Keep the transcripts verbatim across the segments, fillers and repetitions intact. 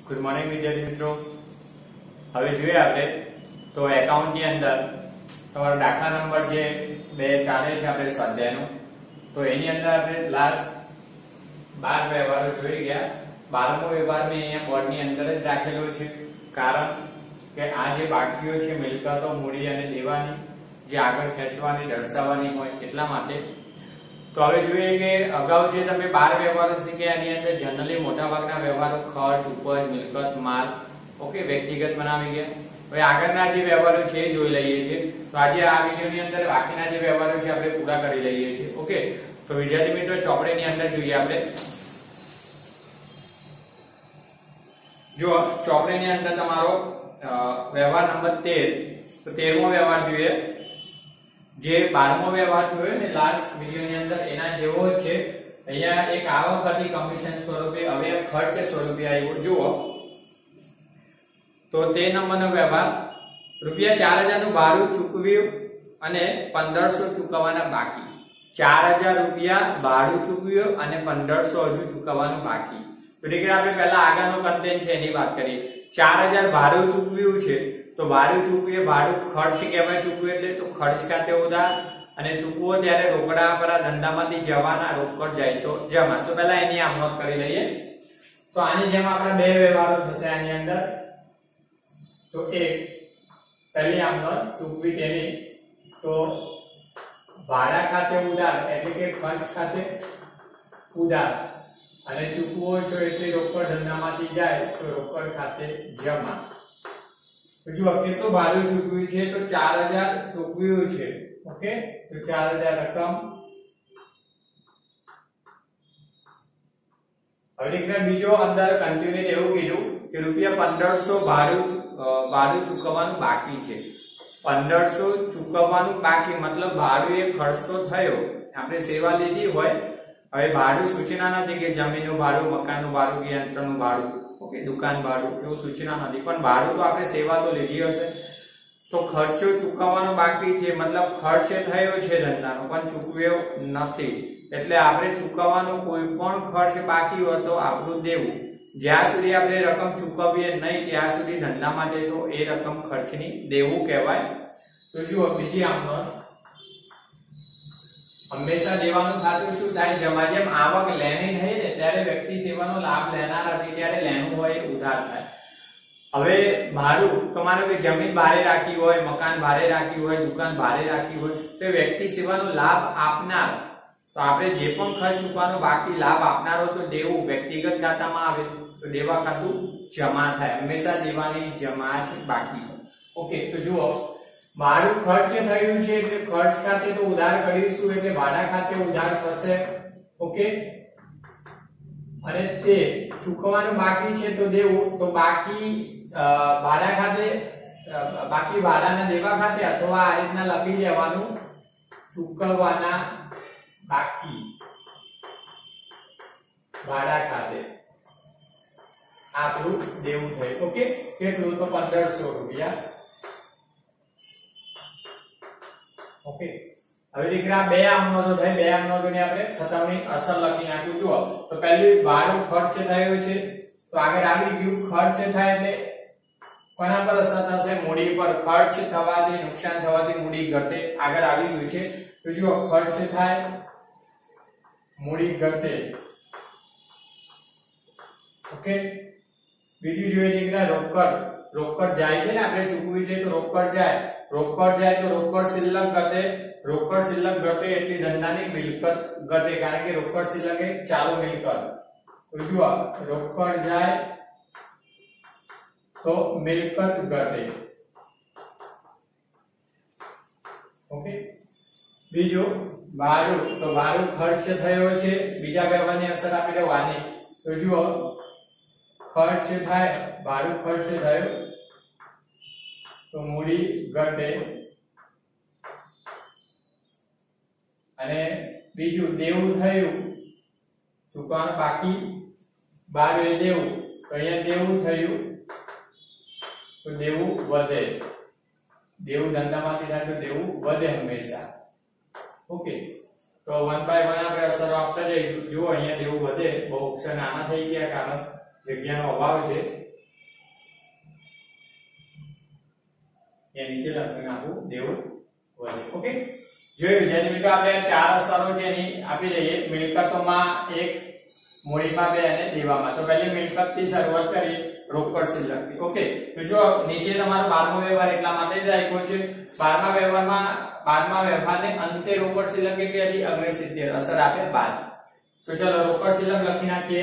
Good morning વિદ્યાર્થી મિત્રો, હવે જોઈએ આપણે તો એકાઉન્ટ ની અંદર તમારો દાખલા નંબર જે બે ચાલે છે આપણે સ્વાધ્યાયનો, તો એની અંદર આપણે લાસ્ટ બાર વ્યવહારો જોઈ ગયા. બારમો વ્યવહાર મેં અહીંયા બોર્ડ ની અંદર જ રાખેલો છે, કારણ કે આ જે બાકીઓ છે મિલકતો, મૂડી અને દેવાની જે આગળ ખેંચવાની દર્શાવવાની હોય એટલા માટે. તો હવે જોઈએ કે અગાઉ જે તમે બાર વ્યવહારો શીખ્યા એની અંદર જનરલી મોટાભાગના વ્યવહારો ખર્ચ, ઉપજ, મિલકત, માલ ઓકે વ્યક્તિગત બનાવી ગયા. હવે આગળના જે વ્યવહારો છે એ જોઈ લઈએ છીએ. તો આજે આ વિડિયોની અંદર બાકીના જે વ્યવહારો છે આપણે પૂરા કરી લઈએ છીએ. ઓકે, તો વિદ્યાર્થી મિત્રો ચોપડીની અંદર જોઈએ આપણે. જો ચોપડીની અંદર તમારો વ્યવહાર નંબર તેર, તો તેરમો વ્યવહાર જોઈએ. જે બારમો વ્યવહાર જોયો ને લાસ્ટ વિડિયોની અંદર એના જેવો છે. અહીંયા એક આવક હતી કમિશન સ્વરૂપે, હવે ખર્ચ સ્વરૂપે આવ્યો. જુઓ તો તે નંબરનો વ્યવહાર રૂપિયા ચાર હજાર નું ભાડું ચૂકવ્યું અને પંદરસો ચૂકવવાના બાકી. ચાર હજાર રૂપિયા ભાડું ચૂકવ્યું અને પંદરસો હજુ ચૂકવવાનું બાકી. તો એટલે કે આપણે પહેલા આગળનો કન્ટેન્ટ છે એની વાત કરીએ. ચાર હજાર ભાડું ચૂકવ્યું છે તો ભાડું ચૂકવીએ, ભાડું ખર્ચ કહેવાય. ચૂકવે એટલે તો ખર્ચ ખાતે ઉધાર, અને ચૂકવો ત્યારે રોકડા પર ધંધામાંથી જવાના, રોકડ જાય તો જમા. તો પહેલા એની આમ નોંધ કરી લઈએ. તો આની જેમ આપણા બે વ્યવહારો થશે આની અંદર. તો એક પહેલી આમ નોંધ ચૂકવી તેની, તો ભાડા ખાતે ઉધાર એટલે કે ખર્ચ ખાતે ઉધાર, અને ચૂકવો છો એટલે રોકડ ધંધામાંથી જાય તો રોકડ ખાતે જમા. જો કેટલું ભાડું ચૂકવ્યું છે તો ચાર હજાર ચૂકવ્યું છે. ઓકે, તો ચાર હજાર રકમ. હવે દીકરા બીજો અંદર કન્ટિન્યુ એવું કીધું કે રૂપિયા પંદરસો ભાડું ભાડું ચૂકવવાનું બાકી છે. પંદરસો ચૂકવવાનું બાકી મતલબ ભાડું એ ખર્ચ તો થયો, આપણે સેવા લીધી હોય. હવે ભાડું સૂચના નથી કે જમીનનું ભાડું, મકાનનું ભાડું કે યંત્રનું ભાડું, ઓકે દુકાન ભાડું, એવું સૂચના નથી. પણ ભાડું તો આપણે સેવા તો લીધી હશે. તો ખર્ચો ચૂકવવાનો બાકી છે મતલબ ખર્ચ થયો છે ધંધાનો પણ ચૂકવ્યો નથી, એટલે આપણે ચૂકવવાનો કોઈ પણ ખર્ચ બાકી હોય તો આપણું દેવું. જ્યાં સુધી આપણે રકમ ચૂકવીએ નહીં ત્યાં સુધી ધંધા માટે તો એ રકમ ખર્ચની દેવું કહેવાય. તો જુઓ બીજી આમ નોંધ, હંમેશા દેવાનું ખાતું શું થાય? જમા. જેમ આવક લેની થઈ ને ત્યારે વ્યક્તિ સેવાનો લાભ લેનાર હતી ત્યારે લેનું હોય ઉધાર થાય. હવે ભાડું તો માનો કે જમીન ભાડે રાખી હોય, મકાન ભાડે રાખી હોય, દુકાન ભાડે રાખી હોય, તો વ્યક્તિ સેવાનો લાભ આપનાર, તો આપણે જે પણ ખર્ચ ચૂકવાનો બાકી લાભ આપનારો તો દેવું વ્યક્તિગત ખાતામાં આવે, તો દેવા ખાતું જમા થાય. હંમેશા દેવાની જમા છે બાકી. ઓકે, તો જુઓ ભાડું ખર્ચ થયું છે એટલે ખર્ચ ખાતે તો ઉધાર કરીશું એટલે ભાડા ખાતે ઉધાર થશે. ઓકે, અને તે ચૂકવવાનું બાકી છે તો દેવું, તો બાકી ભાડા ખાતે બાકી ભાડાના દેવા ખાતે અથવા આ રીતના લખી દેવાનું ચૂકવવાના બાકી ભાડા ખાતે આપણું દેવું થયું. ઓકે, કેટલું? તો પંદરસો રૂપિયા. ઓકે, હવે દીકરા બે આમ નોંધો થાય. બે આમ નોંધોને આપણે ખતમની અસર લખી નાખ્યું. જુઓ તો પહેલી ભાડું ખર્ચ થયો છે તો આગળ આવી ગયું ખર્ચ થાય એટલે કોના પર અસર થશે? મૂડી પર. ખર્ચ થવાથી, નુકસાન થવાથી મૂડી ઘટે, આગળ આવી ગયું છે. તો જુઓ ખર્ચ થાય, મૂડી ઘટે. ઓકે, બીજું જોઈએ દીકરા રોકડ. રોકડ જાય છે ને, આપણે ચૂકવી છે તો રોકડ જાય. રોકડ જાય તો રોકડ શિલ્લક ઘટે. રોકડ શિલ્લક ઘટે એટલે ધંધાની મિલકત ઘટે, કારણ કે રોકડ શિલ્લક એ ચાલુ મિલકત. તો જુઓ રોકડ જાય તો મિલકત ઘટે. ઓકે, બીજું ભાડું. તો ભાડું ખર્ચ થયો છે, બીજા વ્યવહારની અસર આપી દેવાની. તો જુઓ ખર્ચ થાય, ભાડું ખર્ચ થયો તો મૂડી ઘટે. અને બીજું દેવું થયું, ચૂકવવાનું બાકી, બાર એ દેવું, તો અહીંયા દેવું થયું તો દેવું વધે. દેવું ધંધામાંથી થાય તો દેવું વધે હંમેશા. ઓકે, તો વન બાય વન આપણે અસર આપતા જઈશું. જુઓ અહીંયા દેવું વધે, બહુ અક્ષર નાના થઈ ગયા કારણ જગ્યાનો અભાવ છે. એ નીચે લખી નાખવું દેવું વધે. ઓકે, જોયું વિદ્યાર્થી મિત્રો, આપણે ચાર અસરો છે એની આપી દઈએ. મિલકતોમાં એક, મૂડીમાં બે અને દેવામાં. તો પહેલી મિલકત થી શરૂઆત કરીએ, રોકડ શિલ્લકથી. ઓકે, તો જો નીચે તમારો બારમો વ્યવહાર એટલા માટે જ રાખ્યો છે. બારમા વ્યવહારમાં બારમા વ્યવહારને અંતે રોકડ શિલ્લક કેટલી હતી? ઓગણસિત્તેર. અસર આપે બાર. તો ચલો રોકડ શિલ્લક લખી નાખીએ.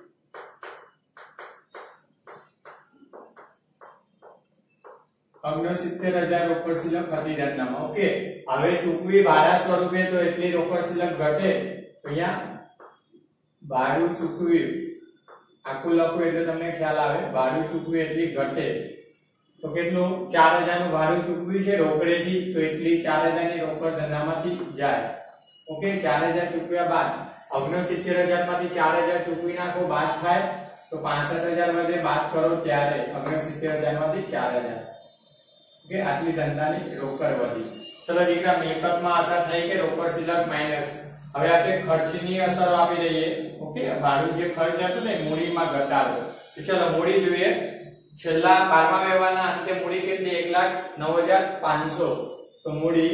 ઓગણસિત્તેર હજાર રોકડ શિલ્લક હતી ધંધામાં. ઓકે, હવે ચૂકવી ભાડા સ્વરૂપે તો એટલી રોકડ શિલ્લક ઘટે. તો અહીંયા ભાડું ચૂકવ્યું આખું લખું એટલે તમને ખ્યાલ આવે. ભાડું ચૂકવ્યું એટલી ઘટે તો કેટલું? ચાર હજાર નું ભાડું ચૂકવ્યું છે રોકડેથી, તો એટલી ચાર હજાર ની રોકડ ધંધામાંથી જાય. ઓકે, ચાર હજાર ચૂકવ્યા બાદ ઓગણસિત્તેર હજાર માંથી ચાર હજાર ચૂકવી નાખો, બાદ થાય તો પાસઠ હજાર વધે. બાદ કરો ત્યારે ઓગણસિત્તેર હજાર માંથી ચાર હજાર. ઓકે, આટલી ધંધાની રોકડ વધી. ચલો દીકરા, મિલકતમાં અસર થઈ કે રોકડ શિલ્લક માઈનસ. હવે આપણે ખર્ચની અસર આપી દઈએ. ઓકે, ભાડું જે ખર્ચ હતું ને મૂડીમાં ઘટાડો. તો ચલો મૂડી જોઈએ. છેલ્લા બારમા વ્યવહારના અંતે મૂડી કેટલી? એક લાખ નવ હજાર પાંચસો. તો મૂડી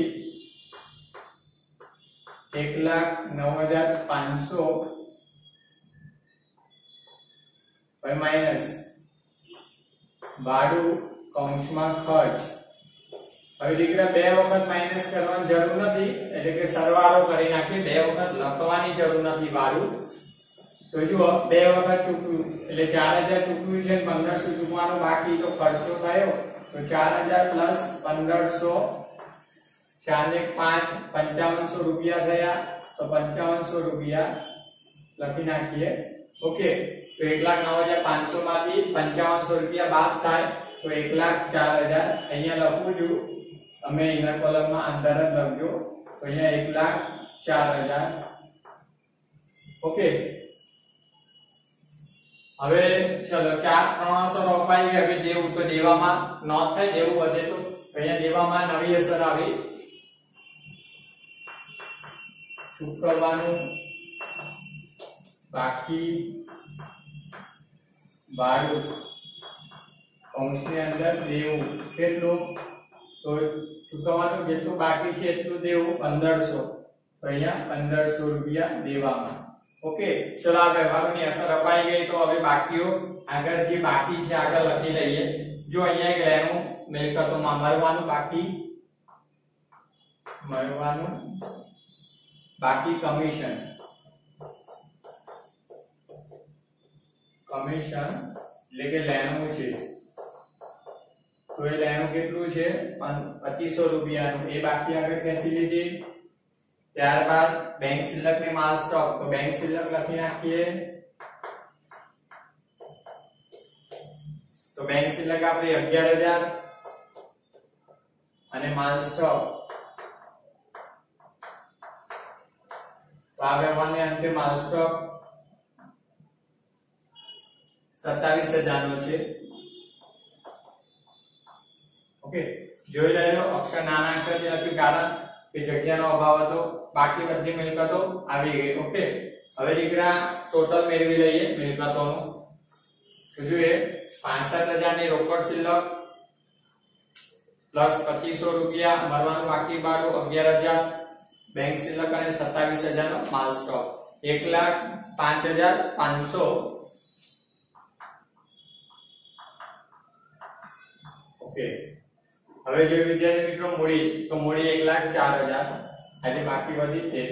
એક લાખ નવ હજાર પાંચસો માઈનસ ભાડું કૌંસમાં ખર્ચ. હવે દીકરા બે વખત માઈનસ કરવાની જરૂર નથી, એટલે કે સરવાળો કરી નાખીએ. બે વખત લખવાની જરૂર નથી ભાડું. તો જુઓ, બે વખત ચૂકવ્યું એટલે ચાર હજાર ચૂકવ્યું છે, પંદરસો ચૂકવાનું બાકી. તો ખર્ચો થયો તો ચાર હજાર પ્લસ પંદરસો, ચાર ને પાંચ, પંચાવનસો રૂપિયા થયા. તો પંચાવનસો રૂપિયા લખી નાખીએ. ઓકે, તો એક લાખ નવ હજાર પાંચસો માંથી પંચાવનસો રૂપિયા બાદ થાય તો એક લાખ ચાર હજાર. અહીંયા લખું છું, તમે ઇનર કોલમમાં અંદર જ લખજો. તો અહીંયા એક લાખ ચાર હજાર. ઓકે, હવે ચલો ચાર ત્રણ અસર અપાઈ ગઈ. હવે દેવું, તો દેવામાં ન થાય, દેવું વધે. તો અહીંયા દેવામાં નવી અસર આવી, ચૂકવવાનું બાકી ભાડું કૌંસની અંદર દેવું કેટલું? તો ચૂકવવાનું જેટલું બાકી છે એટલું દેવું પંદરસો. તો અહીંયા પંદરસો રૂપિયા દેવામાં. ઓકે, ચલો આ વ્યવહારોની અસર અપાઈ ગઈ. તો હવે બાકીઓ આગળ જે બાકી છે આગળ લખી લઈએ. જો અહીંયા એક લેણું મિલકતોમાં મળવાનું બાકી, મળવાનું બાકી કમિશન. કમિશન એટલે કે લેણું છે. તો એ લેણું કેટલું છે? પચીસો રૂપિયાનું. એ બાકી આગળ ખેંચી લીધી. ત્યારબાદ બેંક શિલ્લક ને માલ સ્ટોક. તો બેંક શિલ્લક લખી નાખીએ. તો બેંક શિલ્લક આપણી અગિયાર હજાર અને માલ સ્ટોક. તો આ વ્યવહારને અંતે માલ સ્ટોક સત્તાવીસ હજાર નો છે. ઓકે, જોઈ લેજો, અક્ષર નાના અક્ષરથી લખ્યું કારણ કે જગ્યાનો અભાવ હતો. બાકી બધી મિલકતો આવી ગઈ. ઓકે, હવે દીકરા ટોટલ મેળવી લઈએ મિલકતોનું. તો જોઈએ, પાસઠ હજાર ની રોકડ શિલ્લક પ્લસ પચીસો રૂપિયા મળવાનું બાકી ભાડું અગિયાર હજાર, બેંક શિલ્લક અને સત્તાવીસ હજાર નો માલ સ્ટોક. એક લાખ પાંચ હજાર પાંચસો. ઓકે, હવે જો વિદ્યાર્થી મિત્રો મૂડી, તો મૂડી એક લાખ ચાર હજાર. આજે બાકી વધી તે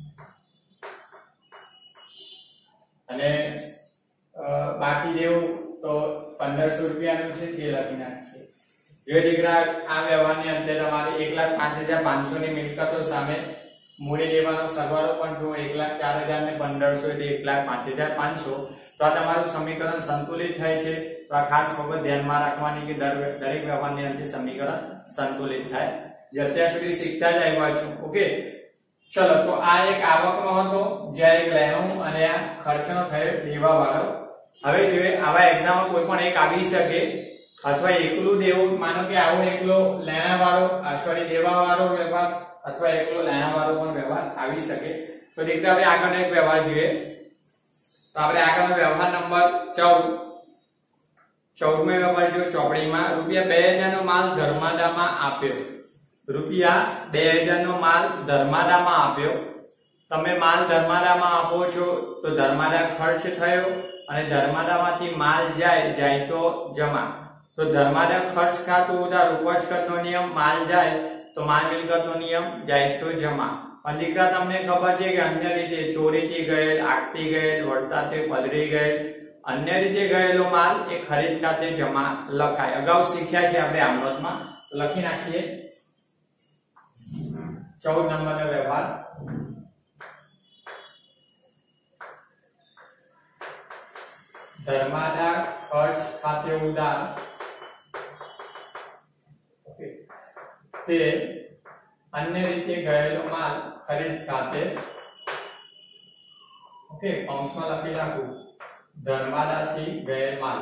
અને બાકી દેવું તો પંદરસો રૂપિયાનું છે તે લખી નાખીએ. જો દીકરા આ વ્યવહારની અંતે તમારે એક લાખ પાંચ હજાર પાંચસો ની મિલકતો સામે મૂડી દેવાનો સરવાળો પણ જો એક લાખ ચાર હજાર ને પંદરસો એટલે એક લાખ પાંચ હજાર પાંચસો. તો આ તમારું સમીકરણ સંતુલિત થાય છે. તો આ ખાસ બાબત ધ્યાનમાં રાખવાની કે દરેક વ્યવહારની અંતે સમીકરણ સંતુલિત થાય. જે અત્યાર સુધી શીખતા જ આવ્યા છો. ઓકે, ચલો તો આ એક આવકનો હતો, જ્યારે એક લેણું અને આ ખર્ચનો થયો દેવા વાળો. હવે જોઈએ, આવા એક્ઝામ કોઈ પણ એક આવી શકે, અથવા એકલું દેવું, માનો કે આવો એકલો લેણા વાળો સોરી દેવા વાળો વ્યવહાર, અથવા એકલો લેણા વાળો પણ વ્યવહાર આવી શકે. તો દીકરા હવે આગળનો એક વ્યવહાર જોઈએ. તો આપણે આગળનો વ્યવહાર નંબર ચૌદ. चौदमो व्यवहार जो ચોપડી માં રૂપિયા બે હજાર નો માલ ધર્માદામાં આપ્યો। રૂપિયા બે હજાર નો માલ ધર્માદામાં આપ્યો। તમે માલ ધર્માદામાં આપો છો તો ધર્માદા ખર્ચ થયો અને ધર્માદામાંથી માલ જાય જાય તો જમા। તો ધર્માદા ખર્ચ ખાતું ઉધાર ઉપજકરનો નિયમ માલ જાય તો માલ મિલકતનો નિયમ જાય તો જમા। પણ દીકરા તમને ખબર છે કે અન્ય રીતે ચોરીથી ગયેલ, આગથી ગયેલ, વરસાદથી પલળી ગયેલ, अन्य रीते गयेलो माल ए खरीद खाते जमा लखाय। अगाउ सीख्या छे आपणे आ नोटमां, लखी नाखीए। चौदह नंबर नो व्यवहार धर्मादा खर्च खाते उधार ओके ते अन्य रीते गयेलो माल खरीद खाते ओके कौंसमां लखी नाखું धर्मादाथी गયેલ माल।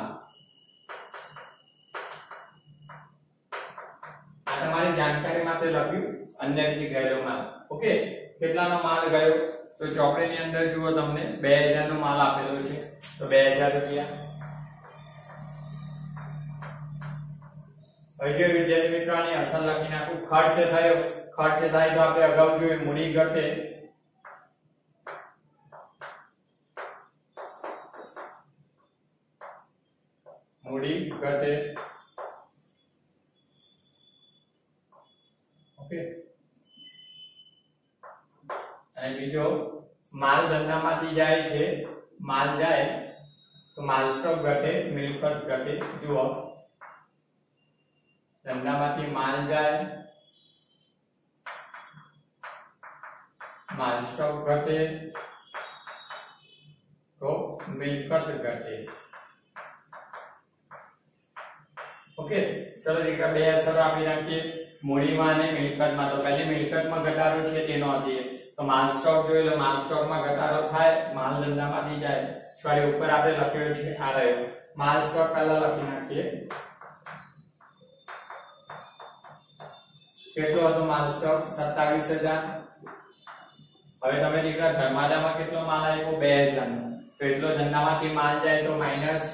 आ તમારી જાણકારી માટે લખ્યું અન્ય રીતે ગયેલો માલ। ઓકે કેટલાનો માલ ગયો તો ચોપડીની અંદર જુઓ તમને બે હજાર નો માલ આપેલો છે તો બે હજાર રૂપિયા। હવે જો વિદ્યાર્થી મિત્રો આની અસર લખી નાખું। ખર્ચ થયો, ખર્ચ થાય તો આપણે અગાઉ જોઈએ મૂડી ઘટે मूडी घटे ओके અને બીજો માલ ધંધામાંથી જાય છે, માલ જાય તો માલ સ્ટોક ઘટે, મિલકત ઘટે। જુઓ ધંધામાંથી માલ જાય માલ સ્ટોક ઘટે તો મિલકત ઘટે। ओके चलो दीकरा बे असर आपी नाखीए मूडी में ने मिलकत में। तो पहली मिलकत में घटाडो छे तेनो हतीए तो माल स्टॉक जोई लो, माल स्टॉक में घटाडो थाय माल धंधा मांथी जाय। सॉरी ऊपर आपणे लख्यो छे आ रह्यो माल स्टॉक पहला लखी नाखीए। केटलो हतो माल स्टॉक सत्तावीस हज़ार। हवे तमे दीकरा धर्मादामां केटलो माल आव्यो બે હજાર नो तो एटलो धंधामांथी माल जाय तो माइनस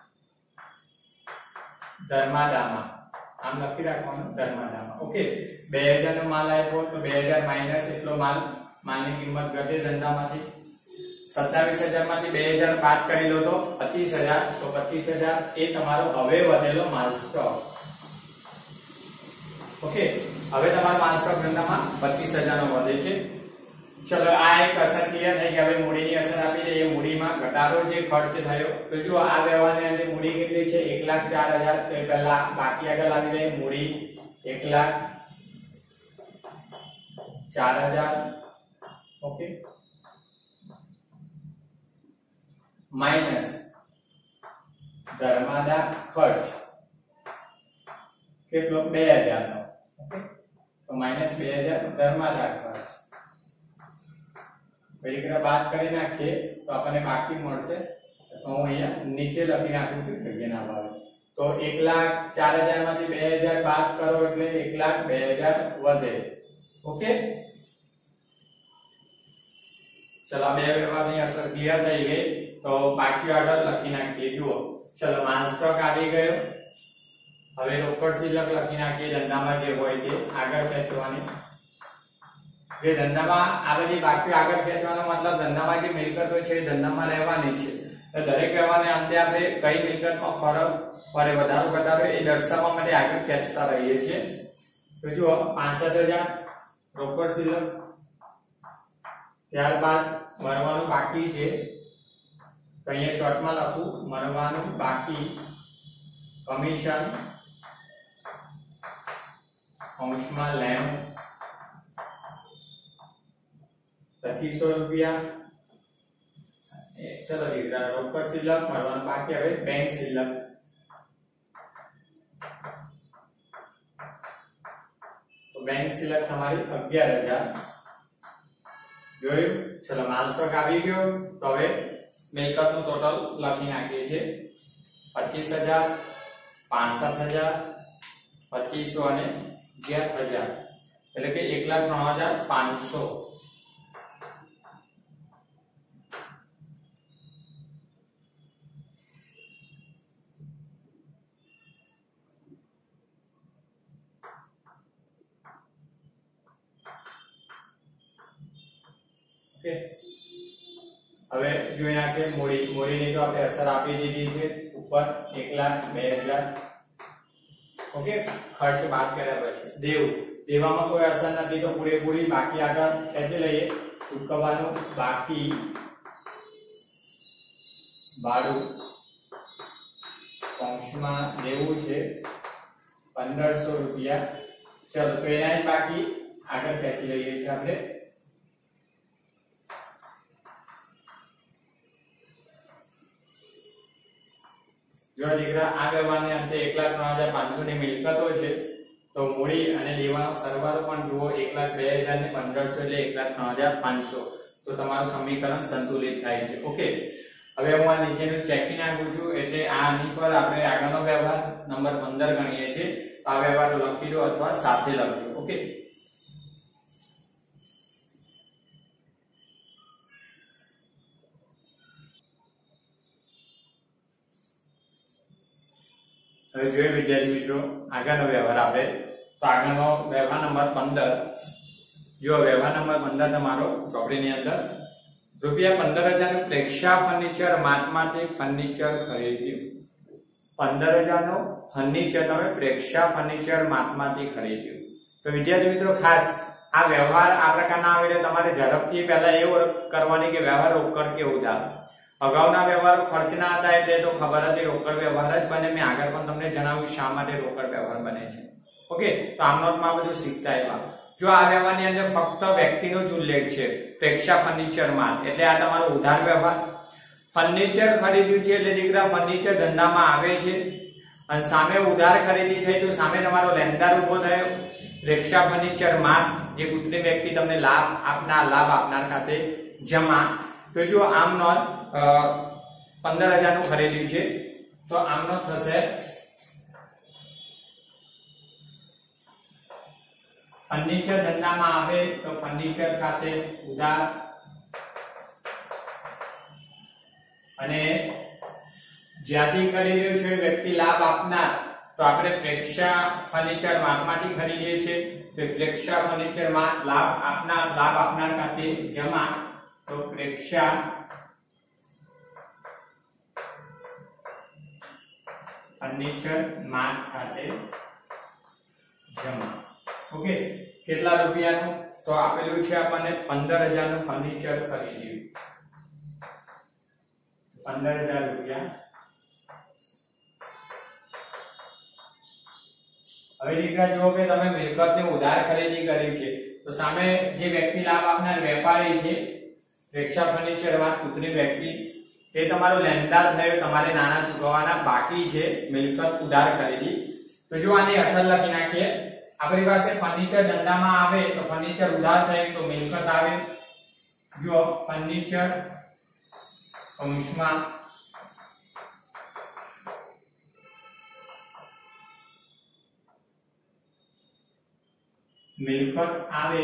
धर्मादामा आम लखी राखवानुं धर्मादामा। ओके બે હજાર નો माल आप्यो तो બે હજાર माइनस एटलो माल मालनी किंमत घटे धंधामांथी। सत्तावीस हज़ार मांथी બે હજાર बाद करी लो तो पच्चीस हज़ार तो पच्चीस हज़ार ए तमारो हवे वधेलो माल स्टॉक। ओके हवे तमारो माल स्टॉक धंधामां पच्चीस हज़ार नो वधे छे। चलो आ एक असर क्लियर થઈ ગઈ। હવે મૂડીની અસર આપી દઈએ। મૂડીમાં ઘટાડો જે ખર્ચ થયો તો જો આ વ્યવહારની અંદર મૂડી કેટલી છે एक लाख चार हज़ार। તો પહેલા બાકી આગળ આવી જાય મૂડી एक लाख चार हज़ार ओके माइनस धर्मादा खर्च કેટલો બે હજાર નો ओके तो माइनस બે હજાર धर्मादा खर्च। पहली बात करी नाखीए तो आपने बाकी मळशे तो हूँ अहींया नीचे लखी नाखुं छुं जग्याना भावे। तो एक लाख चार हज़ार मांथी બે હજાર बाद करो એટલે एक लाख બે हज़ार વધે। ओके चलो बे व्यवहारनी असर क्लियर થઈ ગઈ तो बाकी ऑर्डर लखी नाखीए। जुओ चलो माल स्टॉक આવી ગયો। હવે રોકડ શિલ્લક લખી નાખીએ ધંધામાં જે હોય તે આગળ ખેંચવાની। જે ધંધામાં આ બધી બાકી આગળ ખેંચવાનો મતલબ ધંધામાં જે મિલકતો છે એ ધંધામાં રહેવાની છે। તો દરેક વ્યવહારને અંતે આપણે કઈ મિલકતમાં ફરક પડે વધારો ઘટાડો એ દર્શાવવા માટે આગળ ખેંચતા રહીએ છીએ। તો જુઓ પાસઠ હજાર રોકડ શિલ્લક, ત્યારબાદ મરવાનું બાકી છે તો અહીંયા શોર્ટમાં લખું મરવાનું બાકી કમિશન અંશમાં લેમ पच्चीस रुपया। चलो दीकरा रोकड़ शिल्लक मरवानुं बाकी। हवे बैंक शिल्लक तो बैंक शिल्लक तमारी अगियार हज़ार जोयुं। चलो माल स्टॉक आवी गयो तो हवे मिलकतनुं टोटल लखी नाखीए छीए पच्चीस हज़ार पांसठ हज़ार पच्चीस सौ अने अगियार हज़ार एटले के एक लाख त्रण हज़ार पांच सौ। ઓકે, હવે જોઈ નાખીએ મૂડી. મૂડીની તો આપણે અસર આપી દીધી છે ઉપર એક લાખ બે હજાર. ઓકે, ખર્ચ બાદ કર્યા પછી દેવું. દેવામાં કોઈ અસર નથી તો પૂરેપૂરી બાકી આગળ ખેંચી લઈએ. ચૂકવવાનું બાકી ભાડું કૌંસમાં દેવું છે પંદરસો રૂપિયા. ચલો તો એના બાકી આગળ ખેંચી લઈએ છીએ આપણે. જો દીકરા આ વ્યવહારની અંતે એક લાખ ત્રણ હજાર પાંચસો ની મિલકતો છે તો મૂડી અને દેવાનો સરવાળો પણ જુઓ એક લાખ બે હજાર ને પંદરસો એટલે એક લાખ ત્રણ હજાર પાંચસો. તો તમારું સમીકરણ સંતુલિત થાય છે. ઓકે, હવે હું આ નીચેનું ચેકી નાખું છું એટલે આની પર આપણે આગળનો વ્યવહાર નંબર પંદર ગણીએ છીએ. આ વ્યવહાર લખી દો અથવા સાથે લખજો. ઓકે, હવે જોઈએ વિદ્યાર્થી મિત્રો આગળનો વ્યવહાર આપણે. તો આગળનો વ્યવહાર નંબર પંદર. જો વ્યવહાર નંબર પંદર તમારો ચોપડીની અંદર રૂપિયા પંદર હજાર નું પ્રેક્ષા ફર્નિચર માર્ટમાંથી ફર્નિચર ખરીદ્યું. પંદર હજાર નું ફર્નિચર તમે પ્રેક્ષા ફર્નિચર માર્ટમાંથી ખરીદ્યું. તો વિદ્યાર્થી મિત્રો ખાસ આ વ્યવહાર આ પ્રકારના આવે એટલે તમારે ઝડપથી પહેલા એ ઓળખ કરવાની કે વ્યવહાર રોકડ કે ઉધાર. અગાઉના વ્યવહારો ખર્ચના હતા એટલે તો ખબર હતી રોકડ વ્યવહાર જ બને. મેં આગળ પણ તમને જણાવ્યું શા માટે રોકડ વ્યવહાર બને છે. ઓકે, તો આમ નોટમાં બધું શીખતા આવ્યા. જો આ વ્યવહારની અંદર ફક્ત વ્યક્તિનો જ ઉલ્લેખ છે પ્રેક્ષા ફર્નિચર માલ એટલે આ તમારો ઉધાર વ્યવહાર. ફર્નિચર ખરીદ્યું છે એટલે દીકરા ફર્નિચર ધંધામાં આવે છે અને સામે ઉધાર ખરીદી થઈ તો સામે તમારો લેણદાર ઉભો થયો પ્રેક્ષા ફર્નિચર માલ જે કૃત્રિમ વ્યક્તિ તમને લાભ આપનાર લાભ આપનાર ખાતે જમા. તો જો આમ નોંધ પંદર હજાર નું ખરીદ્યું છે તો આમનો થશે ફર્નિચર ધંધામાં આવે તો ફર્નિચર ખાતે ઉધાર અને જ્યાંથી ખરીદ્યું છે વ્યક્તિ લાભ આપનાર તો આપણે પ્રેક્ષા ફર્નિચર માર્ટમાંથી ખરીદીએ છીએ તો પ્રેક્ષા ફર્નિચર માં લાભ આપનાર લાભ આપનાર ખાતે જમા. તો પ્રેક્ષા ફર્નિચર માર્ટ ખાતે જમા. ઓકે, કેટલા રૂપિયાનું તો આપેલું છે આપણને પંદર હજાર નું ફર્નિચર ખરીદ્યું. પંદર હજાર રૂપિયા. હવે દીકરા જો કે તમે મિલકતની ઉધાર ખરીદી કરી છે તો સામે જે વ્યક્તિ લાભ આપનાર વેપારી છે પ્રેક્ષા ફર્નિચર માં કૃત્રિમ વ્યક્તિ એ તમારો લેણદાર થયો. તમારે નાણાં ચૂકવવાના બાકી છે મિલકત ઉધાર ખરીદી. તો જો આની અસર લખી નાખીએ. આપણી પાસે ફર્નિચર ધંધામાં આવે તો ફર્નિચર ઉધાર થયું તો મિલકત આવે. જો ફર્નિચર કૌંસમાં મિલકત આવે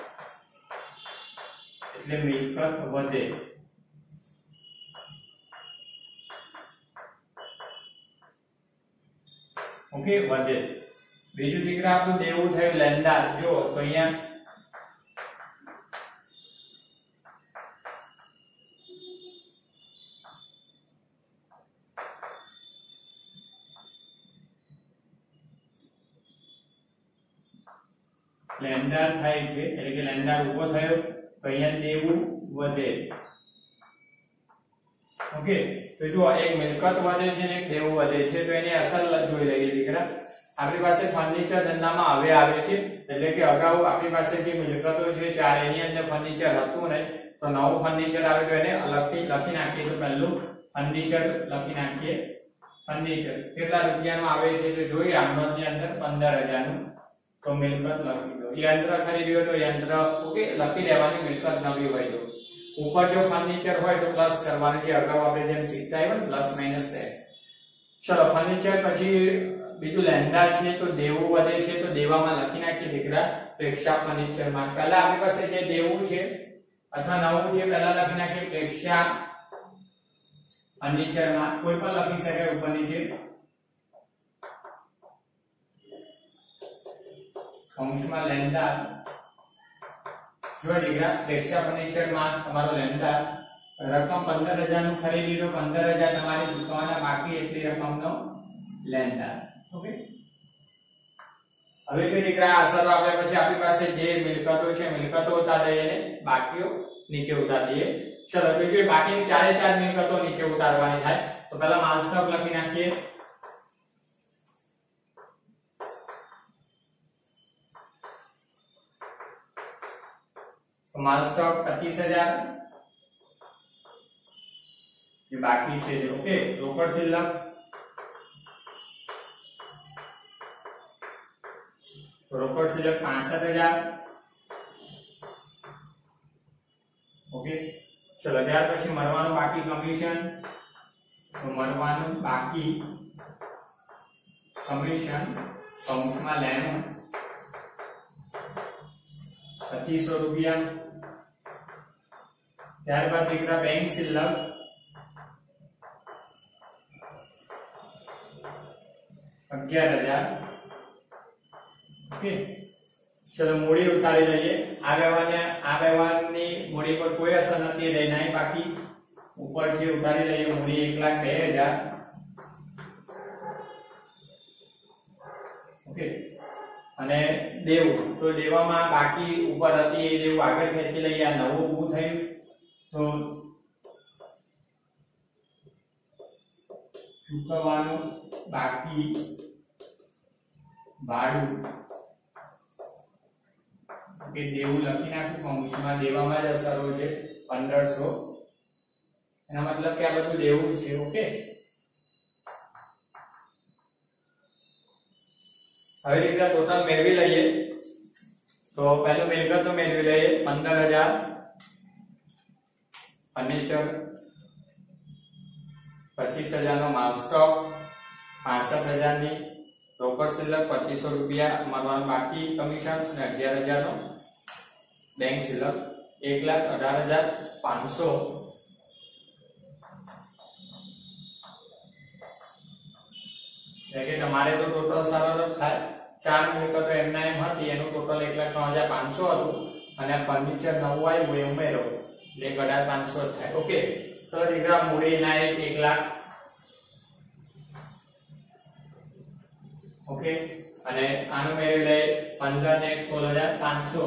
એટલે મિલકત વધે. ઓકે, વધે. બીજું દીકરા આપણું દેવું થયું લેણદાર. જો તો અહીંયા લેણદાર થાય છે એટલે કે લેણદાર ઉભો થયો તો અહીંયા દેવું વધે. ઓકે, તો જો એક મિલકત વધે છે ને એક દેવું વધે છે તો એની અસર જોઈ લઈએ દીકરા. આપણી પાસે ફર્નિચર ધંધામાં હવે આવે છે એટલે કે અગાઉ આપણી પાસે જે મિલકતો છે ચાર એની અંદર ફર્નિચર હતું નહીં તો નવું ફર્નિચર આવે તો એને અલગથી લખી નાખીએ. તો પહેલું ફર્નિચર લખી નાખીએ. ફર્નિચર કેટલા રૂપિયાનું આવે છે તો જોઈએ આમની અંદર પંદર હજાર નું તો મિલકત લખી દો. યંત્ર ખરીદ્યું તો યંત્ર ઓકે લખી દેવાની મિલકત નવી હોય તો ઉપર જો ફર્નિચર હોય તો પ્લસ કરવાનું જે અગાઉ આપણે જેમ શીખતા આવ્યા ને પ્લસ માઈનસ થાય. ચલો ફર્નિચર પછી બીજું લેણદાર છે તો દેવું વધે છે તો દેવામાં લખી નાખી દીકરા પ્રેક્ષા ફર્નિચર માં. પહેલા આપણી પાસે જે દેવું છે અથવા નવું છે પહેલા લખી નાખી પ્રેક્ષા ફર્નિચર માં. કોઈ પણ લખી શકાય ઉપર નીચે. કૌંસમાં લેણદાર જો દીકરા પ્રેક્ષા ફર્નિચર માં તમારો લેન્ડર રકમ પંદર હજાર નું ખરીદી તો પંદર હજાર તમારે ચૂકવવાના બાકી એટલી રકમનો લેન્ડર. ઓકે, હવે જો દીકરા અસર આપ્યા પછી આપણી પાસે જે મિલકતો છે મિલકતો ઉતારી દઈએ અને બાકીઓ નીચે ઉતારી દઈએ. ચલો તો જો બાકીની ચારે ચાર મિલકતો નીચે ઉતારવાની થાય તો પહેલા માલ સ્ટોક લખી નાખીએ. તો માલ સ્ટોક પચીસ હજાર ये बाकी છે. ઓકે, રોકડ શિલ્લક રોકડ શિલ્લક પાસઠ હજાર. ઓકે, ચલો ત્યાર પછી મરવાનું બાકી કમિશન. તો મરવાનું બાકી કમિશન કૌંસમાં લેનું પચીસો રૂપિયા. ત્યારબાદ દીકરા બેંક શિલ્લક અગિયાર હજાર. ઓકે, ચલો મૂડી ઉતારી લઈએ. આ વ્યવહારને આ વ્યવહારની મૂડી પર કોઈ અસર નથી, રહેનાઈ બાકી ઉપર જે ઉતારી લઈએ મૂડી એક લાખ બે હજાર. ઓકે, અને દેવું તો દેવામાં બાકી ઉપર હતી એ દેવું આગળ ખેંચી લઈએ. આ નવું ઊભું થયું તો ચૂકવવાનું બાકી ભાડું. કે દેવું લખી નાખું કૌંસમાં, દેવામાં જ અસરો છે પંદરસો. એનો મતલબ કે આ બધું દેવું છે. ઓકે, હવે રીતના ટોટલ મેળવી લઈએ. તો પહેલું મિલકત મેળવી લઈએ પંદર હજાર ફર્નિચર, પચીસ હજાર નો માલ સ્ટોક, પાસઠ હજાર ની રોકડ શિલ્લક પચીસો રૂપિયા મરવાનું બાકી કમિશન અને અગિયાર હજાર નો બેંક શિલ્લક એક લાખ અઢાર હજાર પાંચસો. એટલે કે તમારે તો ટોટલ સરળ જ થાય. ચાર મિલકતો એમના એમ હતી એનું ટોટલ એક લાખ ત્રણ હજાર પાંચસો હતું અને ફર્નિચર નવું આવ્યું એ ઉમેરો એટલે એક હજાર પાંચસો થાય. ઓકે, તો દીકરા મૂડી ના એક લાખ. ઓકે, અને આનું મેળવી લઈએ પંદર ને સોળ હજાર પાંચસો.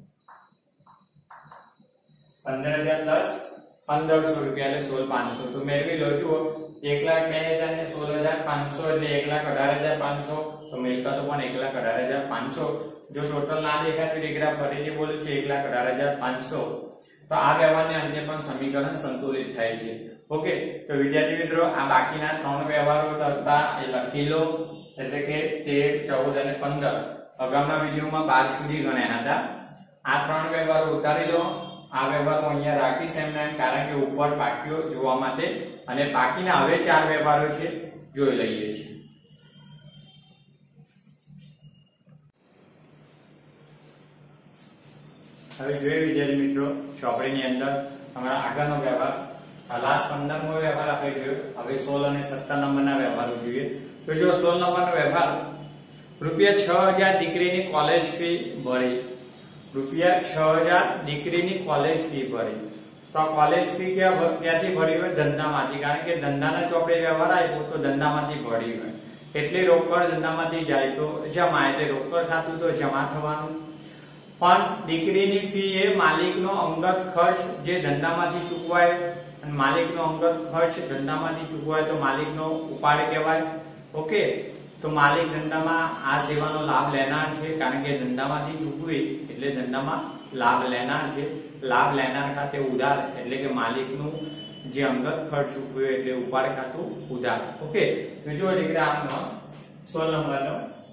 પંદર હજાર પ્લસ પંદરસો રૂપિયા એટલે સોળ પાંચસો. તો મેળવી લો. જુઓ એક લાખ બે હજાર ને સોળ હજાર પાંચસો એટલે એક લાખ અઢાર હજાર પાંચસો. તો મિલકતો પણ એક લાખ અઢાર હજાર પાંચસો. જો ટોટલ ના દેખાય તો દીકરા ફરીથી બોલું છું એક લાખ અઢાર હજાર પાંચસો. તો આ વ્યવહારને અંતે પણ સમીકરણ સંતુલિત થાય છે. ઓકે, તો વિદ્યાર્થી મિત્રો આ બાકીના ત્રણ વ્યવહારો હતા એ લખી લો. એટલે કે તેર, ચૌદ અને પંદર અગાઉના વિડીયોમાં બાર સુધી ગણ્યા હતા. આ ત્રણ વ્યવહારો ઉતારી લો. આ વ્યવહારો અહીંયા રાખીશ એમને, કારણ કે ઉપર બાકીઓ જોવા માટે. અને બાકીના હવે ચાર વ્યવહારો છે જોઈ લઈએ છીએ. હવે જોઈએ વિદ્યાર્થી મિત્રો ચોપડીની અંદર તમારા આગળનો વ્યવહાર લાસ્ટ પંદરમો વ્યવહાર આપણે જોયો. હવે સોળ અને સત્તર નંબરના વ્યવહારો જોઈએ. તો જો સોળ નંબરનો વ્યવહાર રૂપિયા છ હજાર દીકરીની કોલેજ ફી ભરી. રૂપિયા છ હજાર દીકરીની કોલેજ ફી ભરી. તો કોલેજ ફી ક્યાંથી ભરી હોય? ધંધામાંથી. કારણ કે ધંધાના ચોપડે વ્યવહાર આવ્યો તો ધંધામાંથી ભરી હોય એટલે રોકડ ધંધામાંથી જાય તો જમા, એટલે રોકડ ખાતું તો જમા થવાનું. પણ દીકરીની ફી એ માલિકનો અંગત ખર્ચ જે ધંધામાંથી ચૂકવાય, અને માલિકનો અંગત ખર્ચ ધંધામાંથી ચૂકવાય તો માલિકનો ઉપાડ કહેવાય. ઓકે, તો માલિક ધંધામાં આ સેવાનો લાભ લેનાર છે, કારણ કે ધંધામાંથી ચૂકવી એટલે ધંધામાં લાભ લેનાર છે. લાભ લેનાર ખાતે ઉધાર એટલે કે માલિકનું જે અંગત ખર્ચ ચૂકવ્યો એટલે ઉપાડ ખાતું ઉધાર. ઓકે, તો જો દીકરા આનો સોળ નંબરનો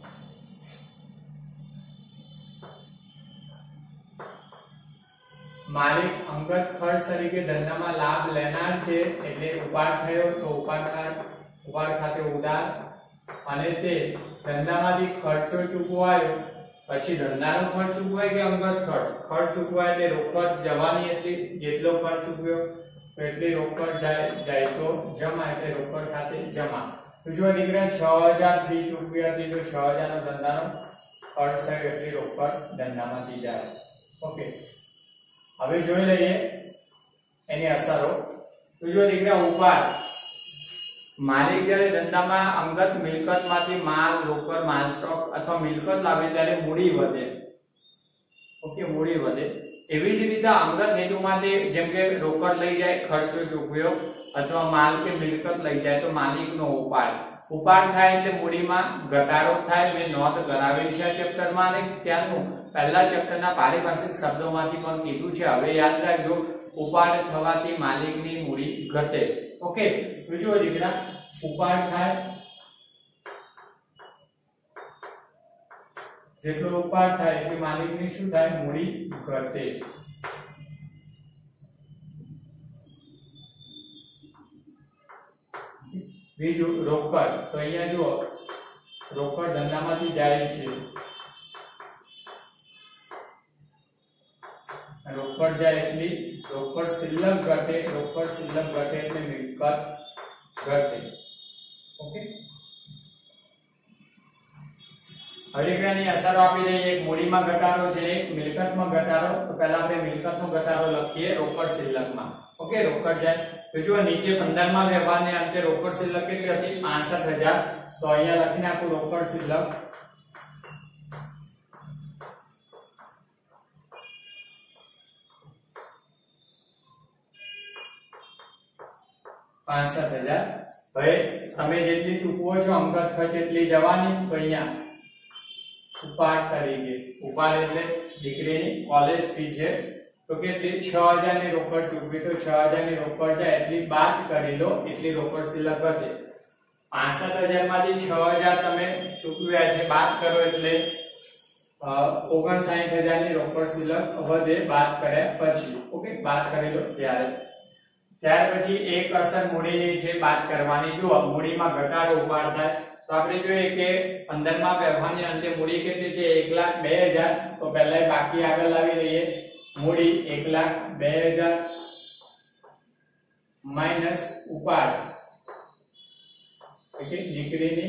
માલિક અંગત ખર્ચ તરીકે ધંધામાં લાભ લેનાર છે એટલે ઉપાડ થયો તો ઉપાડ ઉપાડ ખાતે ઉધાર. અને તે ધંધામાંથી ખર્ચો ચૂકવાયો પછી ધંધાનો ખર્ચ ચૂકવાય કે અંગત ખર્ચ? ખર્ચ ચૂકવાય એટલે રોકડ જવાની, એટલે જેટલો ખર્ચ ચૂકવ્યો તો એટલી રોકડ જાય જાય તો જમા, એટલે રોકડ ખાતે જમા. તો જો દીકરા છ હજાર ફી ચૂકવી હતી તો છ હજાર નો ધંધાનો ખર્ચ થયો એટલે રોકડ ધંધામાંથી જાય. ઓકે, હવે જોઈ લઈએ એની અસરો. તો જો દીકરા ઉપાડ, માલિક જ્યારે ધંધામાં અંગત મિલકતમાંથી માલ, રોકડ, માલ સ્ટોક અથવા મિલકત લાવે ત્યારે મૂડી વધે. ઓકે, મૂડી વધે. એવી જ રીતે અંગત હેતુ માટે જેમ કે રોકડ લઈ જાય, ખર્ચો ચૂકવ્યો, અથવા માલ કે મિલકત લઈ જાય તો માલિકનો ઉપાડ. ઉપાડ થાય એટલે મૂડીમાં ઘટાડો થાય. મેં નોંધ કરાવેલી છે આ ચેપ્ટરમાં અને ત્યારનું પહેલા ચેપ્ટરના પારિભાષિક શબ્દોમાંથી પણ કીધું છે. હવે યાદ રાખજો, ઉપાડ થવાથી માલિકની મૂડી ઘટે. ઓકે, બીજું દીકરા, ઉપાડ થાય જેટલો ઉપાડ થાય એટલે માલિકની શું થાય? મૂડી ઘટે. બીજું રોકડ. તો અહીંયા જુઓ, રોકડ ધંધામાંથી જાય છે, રોકડ જાય એટલે રોકડ શિલ્લક ઘટે. રોકડ શિલ્લક ઘટે એટલે મિલકત ઘટે. ઓકે, હરિગ્રહની અસરો આપી દઈએ. એક મૂડીમાં ઘટાડો છે, એક મિલકતમાં ઘટાડો. તો પહેલા આપણે મિલકતનો ઘટાડો લખીએ રોકડ શિલ્લકમાં. ઓકે, રોકડ જાય. તો જો નીચે પંદર માં વ્યવહારને અંતે રોકડ શિલ્લક કેટલી હતી? પાસઠ હજાર. તો અહીંયા લખી નાખું રોકડ શિલ્લક પાસઠ હજાર. હવે તમે જેટલી ચૂકવો છો અંગત ખર્ચ એટલી જવાની. તો અહીંયા ઉપાડ તરીકે, ઉપાડ એટલે દીકરીની કોલેજ ફી છે. તો કેટલી? છ હજાર ની રોકડ ચૂકવી. તો છ હજાર ની રોકડ જાય એટલી બાદ કરી લો, એટલી રોકડ શિલ્લક વધે. પાસઠ હજાર માંથી છ હજાર તમે ચૂકવ્યા છે, બાદ કરો એટલે ઓગણસાઠ હજાર ની રોકડ શિલ્લક વધે બાદ કર્યા પછી. ઓકે, બાદ કરી લો ત્યારે. ત્યાર પછી એક અસર મૂડીની છે, બાદ કરવાની. જુઓ, મૂડીમાં ઘટાડો ઉપાડ થાય. તો આપણે જોઈએ કે પંદર માં વ્યવહારની અંતે મૂડી કેટલી છે? એક લાખ બે હજાર. તો પહેલા બાકી આગળ લાવી દઈએ. મૂડી એક લાખ બે હજાર માઇનસ ઉપાડ, ઓકે, દીકરીની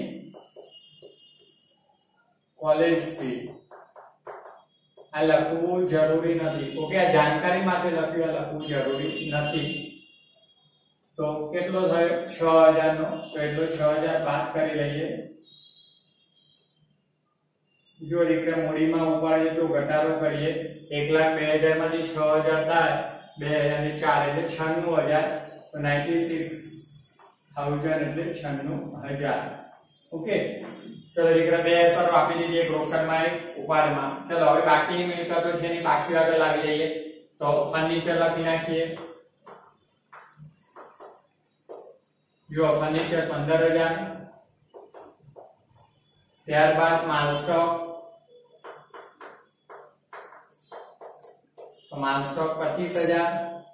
કોલેજ ફી. આ લખવું જરૂરી નથી. ઓકે, આ જાણકારી માટે લખ્યું, આ લખવું જરૂરી નથી. તો કેટલો થયો? છ હજાર નો. તો એટલો છ હજાર બાદ કરી લઈએ. જો દીકરા મૂડીમાં ઉપાડીએ તો ઘટાડો કરીએ. એક લાખ બે હજાર માંથી છ હજાર થાય, બે હજાર ને ચાર એટલે છન્નું હજાર. તો નાઇન્ટી સિક્સ થાઉઝન્ડ એટલે છન્નું હજાર. ઓકે, ચલો દીકરા બે અસરો આપી દીધી, એક રોકડમાં એક ઉપાડમાં. ચલો હવે બાકીની મિલકતો છે એની બાકી આગળ લાવી દઈએ. તો ફર્નિચર લખી નાખીએ. જો ફર્નિચર પંદર હજાર. ત્યારબાદ માલ સ્ટોક. તો માલ સ્ટોક પચીસ હજાર.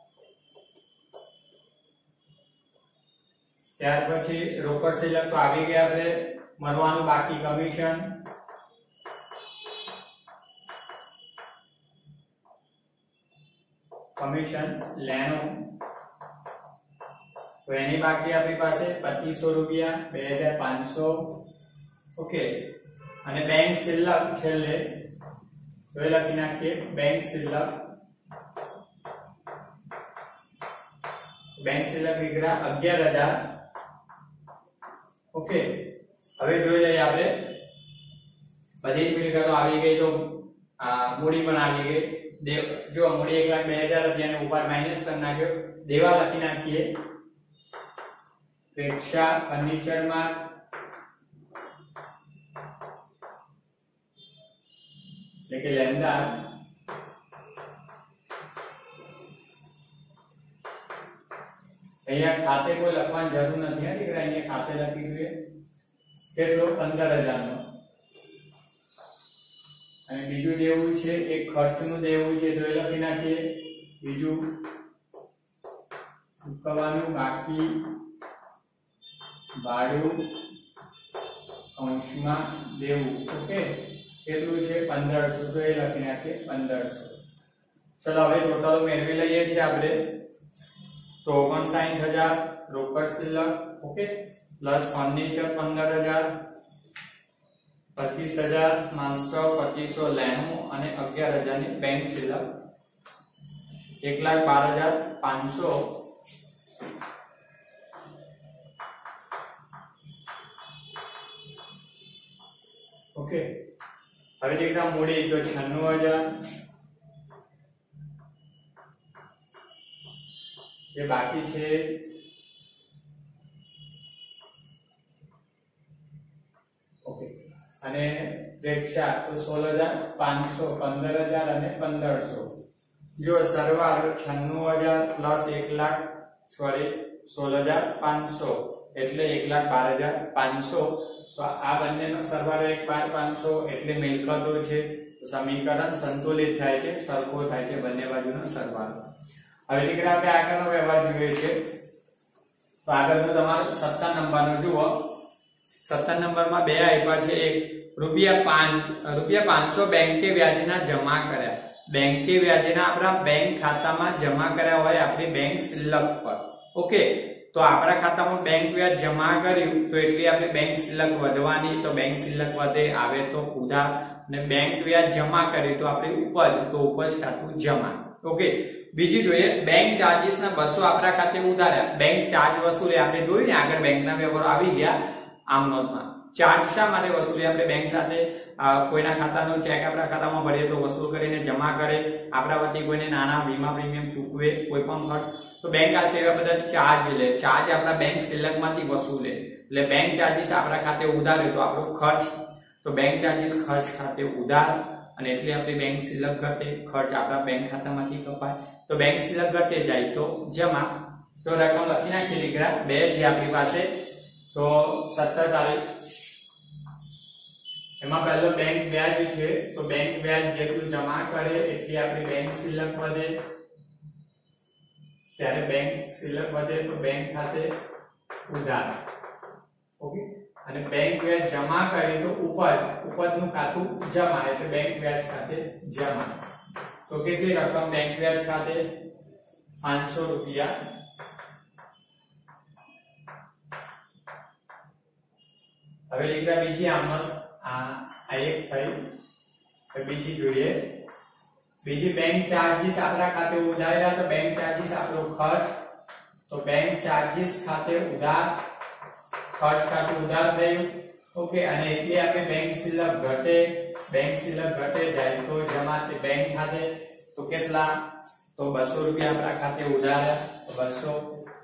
ત્યાર પછી રોકડ શિલ્લક તો આવી ગયા, આપણે મળવાનું બાકી કમિશન. કમિશન લેણું. તો એની બાકી આપણી પાસે પચીસો રૂપિયા, બે હજાર પાંચસો. ઓકે, અને બેંક શિલ્લક છેલ્લે તો એ લખી નાખીએ. બેંક શિલ્લક, બેંક શિલ્લક દીકરા અગિયાર હજાર. ઓકે, હવે જોઈ લઈએ આપણે બધી જ મિલકતો આવી ગઈ. તો મૂડી પણ આવી ગઈ. દેવ જો મૂડી એક લાખ બે હજાર હતી અને ઉપર માઇનસ કરી નાખ્યો. દેવા લખી નાખીએ. પ્રેક્ષા ફર્નિચરમાં એટલે કે લેણદાર. અહીંયા ખાતે કોઈ લખવાની જરૂર નથી હા દીકરા, અહીંયા ખાતે લખી દઈએ. કેટલો? પંદર હજાર નો. અને બીજું દેવું છે એક ખર્ચનું દેવું છે, તો એ લખી નાખીએ. બીજું ચૂકવવાનું બાકી ભાડું અંશમાં દેવું. ઓકે, કેટલું છે? પંદરસો. તો એ લખી નાખીએ પંદરસો. ચલો હવે ટોટલ મેળવી લઈએ છીએ આપણે. તો ઓગણસાઠ હજાર રોકડ શિલ્લક. ઓકે, પ્લસ ફર્નિચર પંદર હજાર, પચીસ હજાર માલ સ્ટોક, પચીસો લેણું અને અગિયાર હજાર ની બેંક શિલ્લક. एक लाख बार हजार पांच सौ ओके હવે દીકરા મૂડી તો છન્નું હજાર ये बाकी छे ओके અને પ્રેક્ષા તો सोलह हज़ार पाँच सौ पंद्रह हज़ार અને पंद्रह सौ जो सरवाળો छन्નું हज़ार प्लस एक लाख सॉरी सोलह हज़ार पाँच सौ એટલે एक लाख बारह हज़ार पाँच सौ तो आ બંનેનો સરવાળો एक बार पाँच सौ એટલે મિલકતો છે તો સમીકરણ સંતુલિત થાય છે સરખો થાય છે બંને બાજુનો સરવાળો હવે દીકરા આપણે આગળનો વ્યવહાર જોઈએ છે તો આગળનો તમારો सत्तर નંબરનો જુઓ सत्तर નંબરમાં બે આપ્યા છે એક રૂપિયા પાંચ રૂપિયા પાંચસો બેંકે વ્યાજના જમા કર્યા બેંકે વ્યાજના આપણા બેંક ખાતામાં જમા કર્યા હોય આપણી બેંક શિલ્લક પર ઓકે તો આપણા ખાતામાં બેંક વ્યાજ જમા કર્યું તો એટલી આપણી બેંક શિલ્લક વધવાની તો બેંક શિલ્લક વધે આવે તો ઉધાર અને બેંક વ્યાજ જમા કર્યું તો આપણી ઉપજ તો ઉપજ ખાતું જમા ઓકે બીજી જોઈએ બેંક ચાર્જીસ ના બસો આપણા ખાતે ઉધાર્યા બેંક ચાર્જ વસૂલે આપણે જોયું ને આગળ બેંક ના વ્યવહારો આવી ગયા આમ નોંધમાં ચાર્જ શા માટે વસૂલે આપણે બેંક સાથે કોઈના ખાતાનો ચેક આપણા ખાતામાં ભરીએ તો વસૂલ કરીને જમા કરે આપણા વતી કોઈને નાના વીમા પ્રીમિયમ ચૂકવે કોઈ પણ ખર્ચ તો બેંક આ સેવા બદલ ચાર્જ લે ચાર્જ આપણા બેંક શિલ્લકમાંથી વસૂલે એટલે બેંક ચાર્જીસ આપણા ખાતે ઉધારે તો આપણો ખર્ચ તો બેંક ચાર્જીસ ખર્ચ ખાતે ઉધાર અને એટલે આપણી બેંક શિલ્લક ઘટે ખર્ચ આપણા બેંક ખાતામાંથી કપાય तो बैंक शिल्लक घटे जाए तो जमा तो रकम लखी नाखी दीकरा बे जे आपणी पासे तो सत्तर तारीख एमां पहेलो बैंक व्याज छे तो बैंक व्याज जेटલું जमा करे એટલી આપણી बैंक शिल्लक વધે ત્યારે बैंक शिल्लक વધે तो बैंक खाते उधार ओके અને बैंक व्याज जमा करे तो उपज उपजનું ખાતું जमा એટલે बैंक व्याज खाते जमा तो कितनी रकम बैंक व्याज खाते पांच सौ रुपया હવે દીકરા બીજી આમાં આ આ એક થઈ તો બીજી જોઈએ બીજી બેંક ચાર્જીસ આપણા ખાતે ઉધારેલા તો બેંક ચાર્જીસ આપણો ખર્ચ તો બેંક ચાર્જીસ ખાતે ઉધાર ખર્ચ ખાતે ઉધાર થયું ઓકે અને એટલે આપણે બેંક શિલ્લક ઘટે बैंक शिल्लक घटे जाए तो जमा बैंक खाते तो केटला तो बसो रुपया अपना खाते उधार तो बसो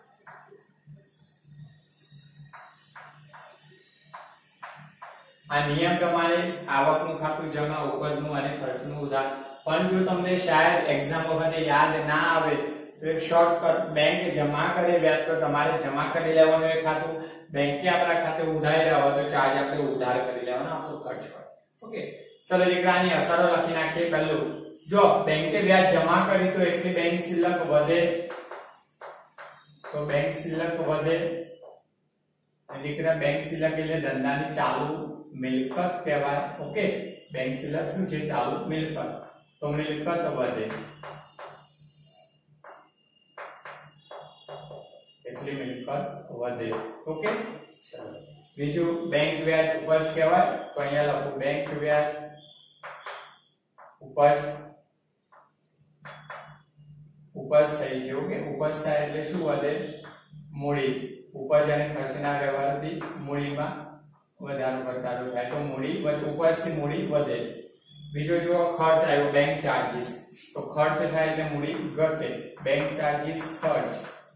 आ नियम प्रमाणे आवकનું ખાતું જમા ઉપજનું અને ખર્ચનું ઉધાર પણ જો તમને શાયદ એક્ઝામ વખતે યાદ ના આવે તો એક શોર્ટકટ બેંક જમા કરે વ્યાજ તો તમારે જમા કરી લેવાનું એ ખાતું બેંકે આપણા ખાતે ઉધાર રહ્યો તો ચાર્જ આપણે ઉધાર કરી લેવાનો આપણો ખર્ચ હોય ઓકે चलो દીકરાની અસરો લખી નાખીએ પહેલું જો બેંકે વ્યાજ જમા કરી તો એટલી બેંક શિલ્લક વધે તો બેંક શિલ્લક વધે દીકરા બેંક શિલ્લક એટલે ધંધાની ચાલુ મિલકત કહેવાય ઓકે બેંક શિલ્લક શું છે ચાલુ મિલકત તો મિલકત વધે એટલી મિલકત વધે ઓકે ચલો બીજું બેંક વ્યાજ ઉપજ કહેવાય તો અહીંયા લખો બેંક વ્યાજ उपज उपज થઈ છે ઓકે ઉપજ થાય એટલે શું વધે મૂડી ઉપજ અને ખર્ચના વ્યવહારથી મૂડીમાં વધારો ઘટાડો થાય તો મૂડી વધે ઉપજથી મૂડી વધે બીજો જો ખર્ચ આવ્યો બેંક ચાર્જીસ તો ખર્ચ થાય એટલે મૂડી ઘટે બેંક ચાર્જીસ ખર્ચ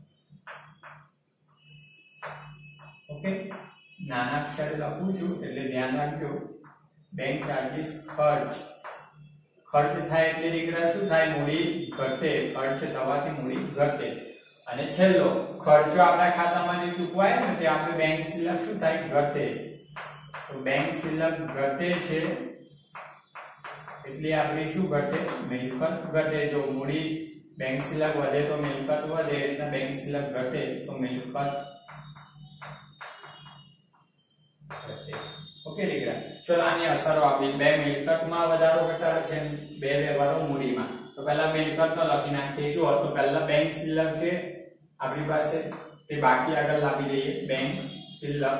ઓકે નાના અક્ષરે લખું છું એટલે ધ્યાન રાખજો બેંક ચાર્જીસ ખર્ચ खर्च थाय એટલે દીકરા શું થાય મૂડી ઘટે ખર્ચ થવાથી મૂડી ઘટે અને છેલ્લો ખર્ચો આપણા ખાતામાંથી ચૂકવાય ને તે આપણી બેંક શિલ્લક શું થાય ઘટે તો બેંક શિલ્લક ઘટે છે એટલે આપણી શું ઘટે મિલકત ઘટે જો મૂડી બેંક શિલ્લક વધે તો મિલકત વધે એટલે બેંક શિલ્લક ઘટે તો મિલકત ઘટે ओके દીકરા ચલો આની અસરો આપી બે મિલકતમાં વધારો ઘટાડો છે બે વ્યવહારો મૂડીમાં તો પહેલા મિલકતનો લખી નાખીએ જો તો પહેલા બેંક શિલ્લક છે આપણી પાસે તે બાકી આગળ લાવી દઈએ બેંક શિલ્લક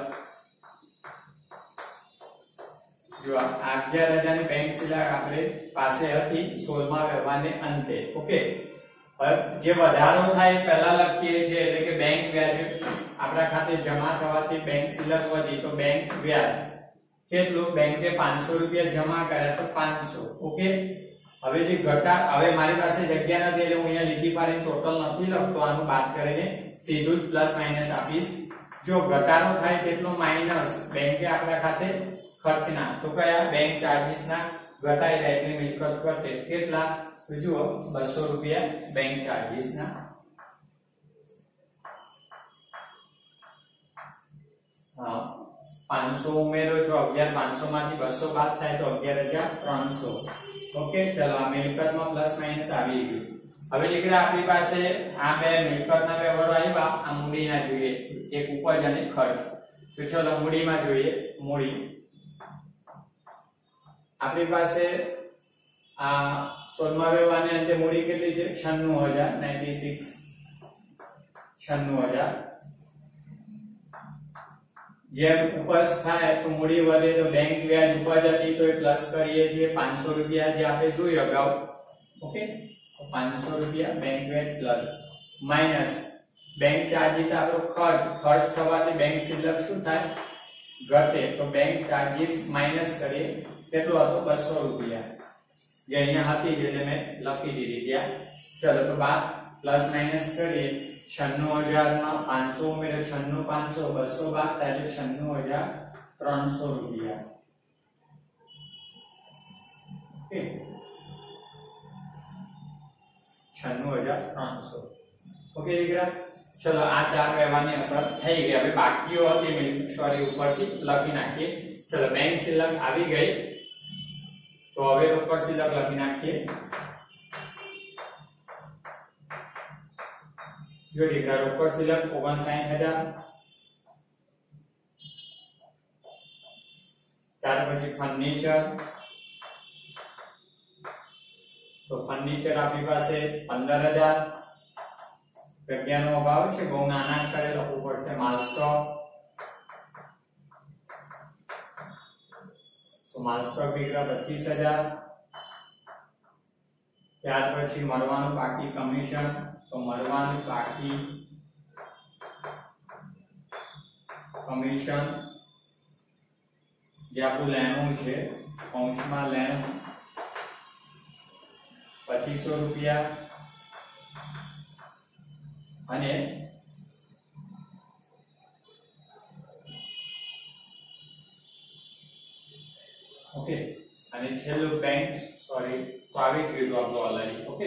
જો અગિયાર હજાર ની બેંક શિલ્લક આપણે પાસે હતી સોળમા વ્યવહારને અંતે ઓકે જે વધારો થાય પહેલા લખીએ છીએ એટલે કે બેંક વ્યાજ આપણા ખાતે જમા થવાથી બેંક શિલ્લક વધી તો બેંક વ્યાજ કેટલું બેંકે પાંચસો રૂપિયા જમા કર્યા તો પાંચસો ઓકે હવે જે ઘટા હવે મારી પાસે જગ્યા નથી એટલે હું અહીંયા લીટી પાડીને ટોટલ નથી લખતો આનું બાદ કરીને સીધું જ પ્લસ માઈનસ આપીશ જો ઘટાડો થાય કેટલો માઈનસ બેંકે આપણા ખાતે ખર્ચના તો કયા બેંક ચાર્જીસ ના ઘટાઈ જાય એટલે મિલકત ઘટે કેટલા તો જુઓ બસો રૂપિયા બેંક ચાર્જીસ ના હા પાંચસો ઉમેરો જો અગિયાર પાંચસો માંથી બસો બાદ થાય તો અગિયાર હજાર ત્રણસો ઓકે ચલો આ મિલકતમાં પ્લસ માઈનસ આવી ગયું હવે દીકરા આપણી પાસે આ બે મિલકતના વ્યવહારો આવ્યા આ મૂડીના જોઈએ એક ઉપજ અને ખર્ચ તો ચલો મૂડીમાં જોઈએ મૂડી આપણી પાસે આ સોળમા વ્યવહારની અંતે મૂડી કેટલી છે છન્નું હજાર છન્નું હજાર જેમ ઉપજ થાય તો મૂડી વધે તો બેંક વ્યાજ ઉપજ હતી તો એ પ્લસ કરીએ છીએ પાંચસો રૂપિયા જે આપણે જોયું અગાઉ ઓકે તો પાંચસો રૂપિયા બેંક વ્યાજ પ્લસ માઈનસ બેંક ચાર્જીસ આપણો ખર્ચ ખર્ચ થવાથી બેંક શિલ્લક શું થાય ઘટે તો બેંક ચાર્જીસ માઈનસ કરીએ કેટલો હતો બસો રૂપિયા જે અહીંયા હતી એટલે મેં લખી દીધી ત્યાં ચલો તો બાદ પ્લસ માઈનસ કરીએ છન્નું હજાર માં પાંચસો ઉમેરો છન્નું પાંચસો બસો બાદ થાય એટલે છન્નું હજાર ત્રણસો રૂપિયા ઓકે છન્નું હજાર ત્રણસો ઓકે દીકરા ચલો આ ચાર વ્યવહારની અસર થઈ ગઈ હવે બાકીઓ હતી સોરી ઉપરથી લખી નાખીએ ચલો બેંક શિલ્લક આવી ગઈ તો હવે ઉપર શિલ્લક લખી નાખીએ जो દીકરા ઉપર શિલ્લક ઓગણસાઠ હજાર ત્યાર પછી ફર્નિચર તો ફર્નિચર આપણી પાસે પંદર હજાર જગ્યાનો અભાવ છે બહુ નાના અક્ષરે લખવું પડશે માલ સ્ટોક તો માલ સ્ટોક દીકરા પચીસ હજાર ત્યાર પછી મળવાનું બાકી કમિશન તો મળવાનું બાકી કમિશન જે આપણું લેણું છે કૌંસમાં લેણું પચીસો રૂપિયા અને ઓકે અને છેલ્લું બેંક સોરી તો આવી ગયું તો આપણું ઓલરેડી ઓકે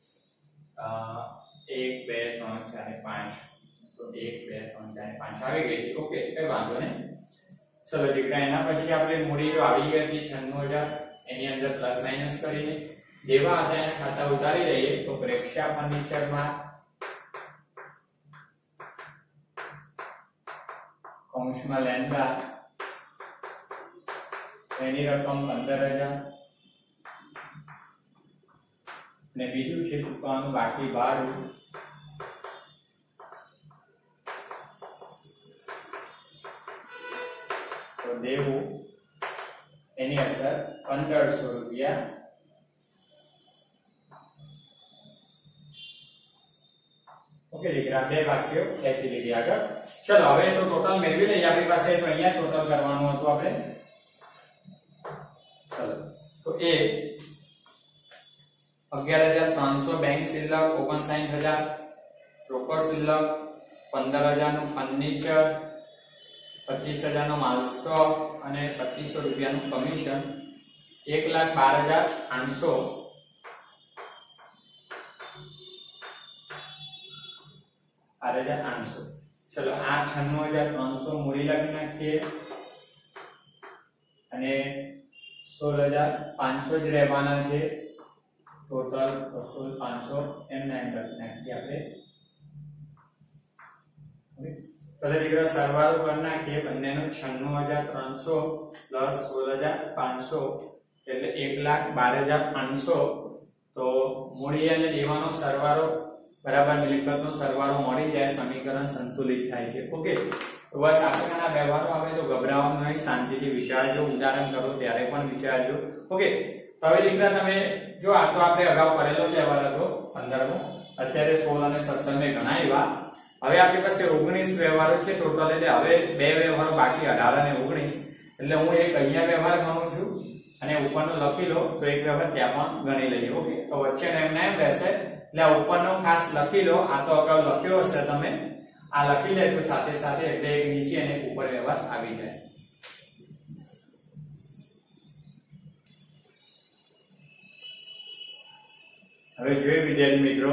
એક બે ત્રણ ચાર પાંચ તો એક બે ત્રણ ચાર પાંચ આવી ગઈ હતી ઓકે કઈ વાંધો નહીં ચલો દીકરા એના પછી આપણે મૂડી જો આવી ગઈ હતી છન્નું હજાર એની અંદર પ્લસ માઈનસ કરીને જેવા હતા એના ખાતા ઉતારી દઈએ તો પ્રેક્ષા ફર્નિચરમાં કૌંસમાં લેન્ડા એની રકમ પંદર હજાર ને બીજું છે ચૂકવવાનું બાકી ભાડું તો દેવું એની અસર પંદરસો રૂપિયા ઓકે દીકરા બે વાક્યો ખેંચી લીધી આગળ ચલો હવે તો ટોટલ મેળવી લઈએ આપણી પાસે તો અહીંયા ટોટલ કરવાનું હતું આપણે ચલો તો એ અગિયાર હજાર ત્રણસો બેંક શિલ્લક ઓગણસાઠ હજાર રોકડ શિલ્લક પંદર હજાર નું ફર્નિચર પચીસ હજાર નો માલ સ્ટોક અને પચીસો રૂપિયાનું કમિશન એક લાખ બાર હજાર આઠસો બાર હજાર આઠસો ચલો આ છન્નું હજાર ત્રણસો મૂડી લખી નાખીએ અને સોળ હજાર પાંચસો જ રહેવાના છે ટોટલ સોળ પાંચસો એમ નામ લખી નાખીએ આપણે ચલો દીકરા સરવાળો કરી નાખીએ બંનેનો છન્નું હજાર ત્રણસો પ્લસ સોળ હજાર પાંચસો એટલે એક લાખ બાર હજાર આઠસો તો મૂડી અને દેવાનો સરવાળો બરાબર મિલકતનો સરવાળો મળી જાય સમીકરણ સંતુલિત થાય છે ઓકે તો બસ આ પ્રકારના વ્યવહારો આવે તો ગભરાવાનું નહીં શાંતિથી વિચારજો ઉદાહરણ કરો ત્યારે પણ વિચારજો ઓકે તો હવે દીકરા તમે જો આ તો આપણે અગાઉ કરેલો વ્યવહાર હતો પંદર મો અત્યારે સોળ અને સત્તર મેં ગણાવ્યા. હવે આપણી પાસે ઓગણીસ વ્યવહારો છે ટોટલ, એટલે હવે બે વ્યવહારો બાકી અઢાર અને ઓગણીસ. એટલે હું એક અહીંયા વ્યવહાર ગણું છું અને ઉપરનો લખી લો તો એક વ્યવહાર ત્યાં પણ ગણી લઈએ. ઓકે, તો વચ્ચેનો એમને એમ રહેશે. એટલે આ ઉપરનો ખાસ લખી લો, આ તો અગાઉ લખ્યો હશે તમે, આ લખી લેજો સાથે સાથે, એટલે એક નીચે અને ઉપર વ્યવહાર આવી જાય. હવે જોઈએ વિદ્યાર્થી મિત્રો,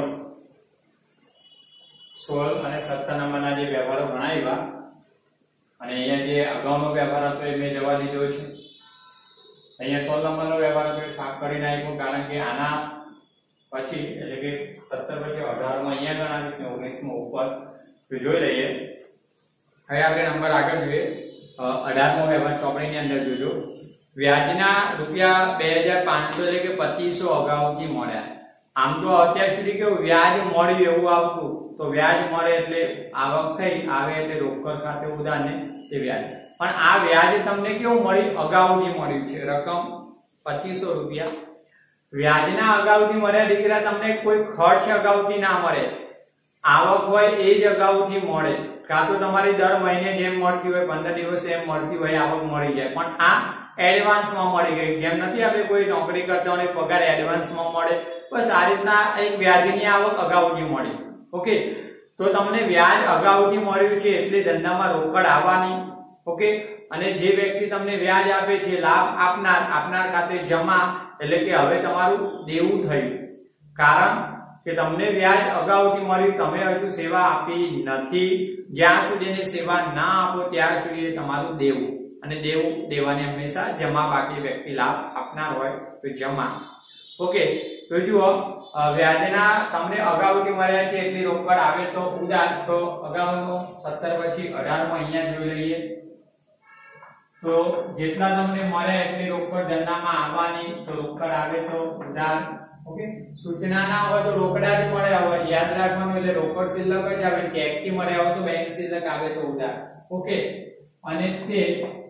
સોળ અને સત્તર નંબરના જે વ્યવહારો ગણાવ્યા અને અહીંયા જે અગાઉનો વ્યવહાર હતો એ મેં જવા દીધો છે. અહીંયા સોળ નંબરનો વ્યવહાર હતો એ સાફ કરી નાખ્યો, કારણ કે આના પછી એટલે કે સત્તર પછી અઢાર માં અહીંયા ગણાવીશ ને ઓગણીસ માં ઉપર. તો જોઈ લઈએ. હવે આપણે નંબર આગળ જોઈએ. અઢાર મો વ્યવહાર ચોપડીની અંદર જોજો. વ્યાજના રૂપિયા બે હજાર પાંચસો એટલે કે પચીસો અગાઉથી મળ્યા. આમ તો અત્યાર સુધી કેવું વ્યાજ મળ્યું એવું આવતું, તો વ્યાજ મળે એટલે આવક થઈ, આવે એટલે રોકડ ખાતે ઉધાર ને તે વ્યાજ. પણ આ વ્યાજ તમને કેવું મળ્યું? અગાઉથી મળ્યું છે. રકમ પચીસો રૂપિયા વ્યાજના અગાઉથી મળ્યા. દીકરા તમને કોઈ ખર્ચ અગાઉથી ના મળે, આવક હોય એ જ અગાઉથી મળે. કાં તો તમારી દર મહિને જેમ મળતી હોય પંદર દિવસે એમ મળતી હોય આવક મળી જાય, પણ આ એડવાન્સમાં મળી ગઈ. જેમ નથી આપણે કોઈ નોકરી કરતા હોય પગાર એડવાન્સમાં મળે, બસ આ રીતના એક વ્યાજની આવક અગાઉથી મળી. ઓકે, તો તમને વ્યાજ અગાઉથી મળ્યું છે એટલે ધંધામાં રોકડ આવવાની. ઓકે, અને જે વ્યક્તિ તમને વ્યાજ આપે છે, લાભ આપનાર, આપનાર ખાતે જમા, એટલે કે હવે તમારું દેવું થયું. કારણ કે તમને વ્યાજ અગાઉથી મળ્યું, તમે હજુ સેવા આપી નથી. જ્યાં સુધી એની સેવા ના આપો ત્યાં સુધી તમારું દેવું, અને દેવું દેવાને હંમેશા જમા બાકી વ્યક્તિ લાભ આપનાર હોય તો જમા. ઓકે, તો જુઓ, વ્યાજના તમને અગાઉથી મળ્યા છે એટલી રોકડ આવે તો ઉધાર. તો અગાઉનો સત્તર પછી અઢાર માં અહીંયા જોઈ લઈએ. તો જેટલા તમને મળે એટલી રોકડ ધંધામાં આવવાની, તો રોકડ આવે તો ઉધાર. ઓકે, સૂચના ના હોય તો રોકડા જ મળે, હવે યાદ રાખવાનું. એટલે રોકડ શિલ્લક જ આવે. ચેક થી મળે હોય તો બેંક શિલ્લક આવે તો ઉધાર. ઓકે, અને તે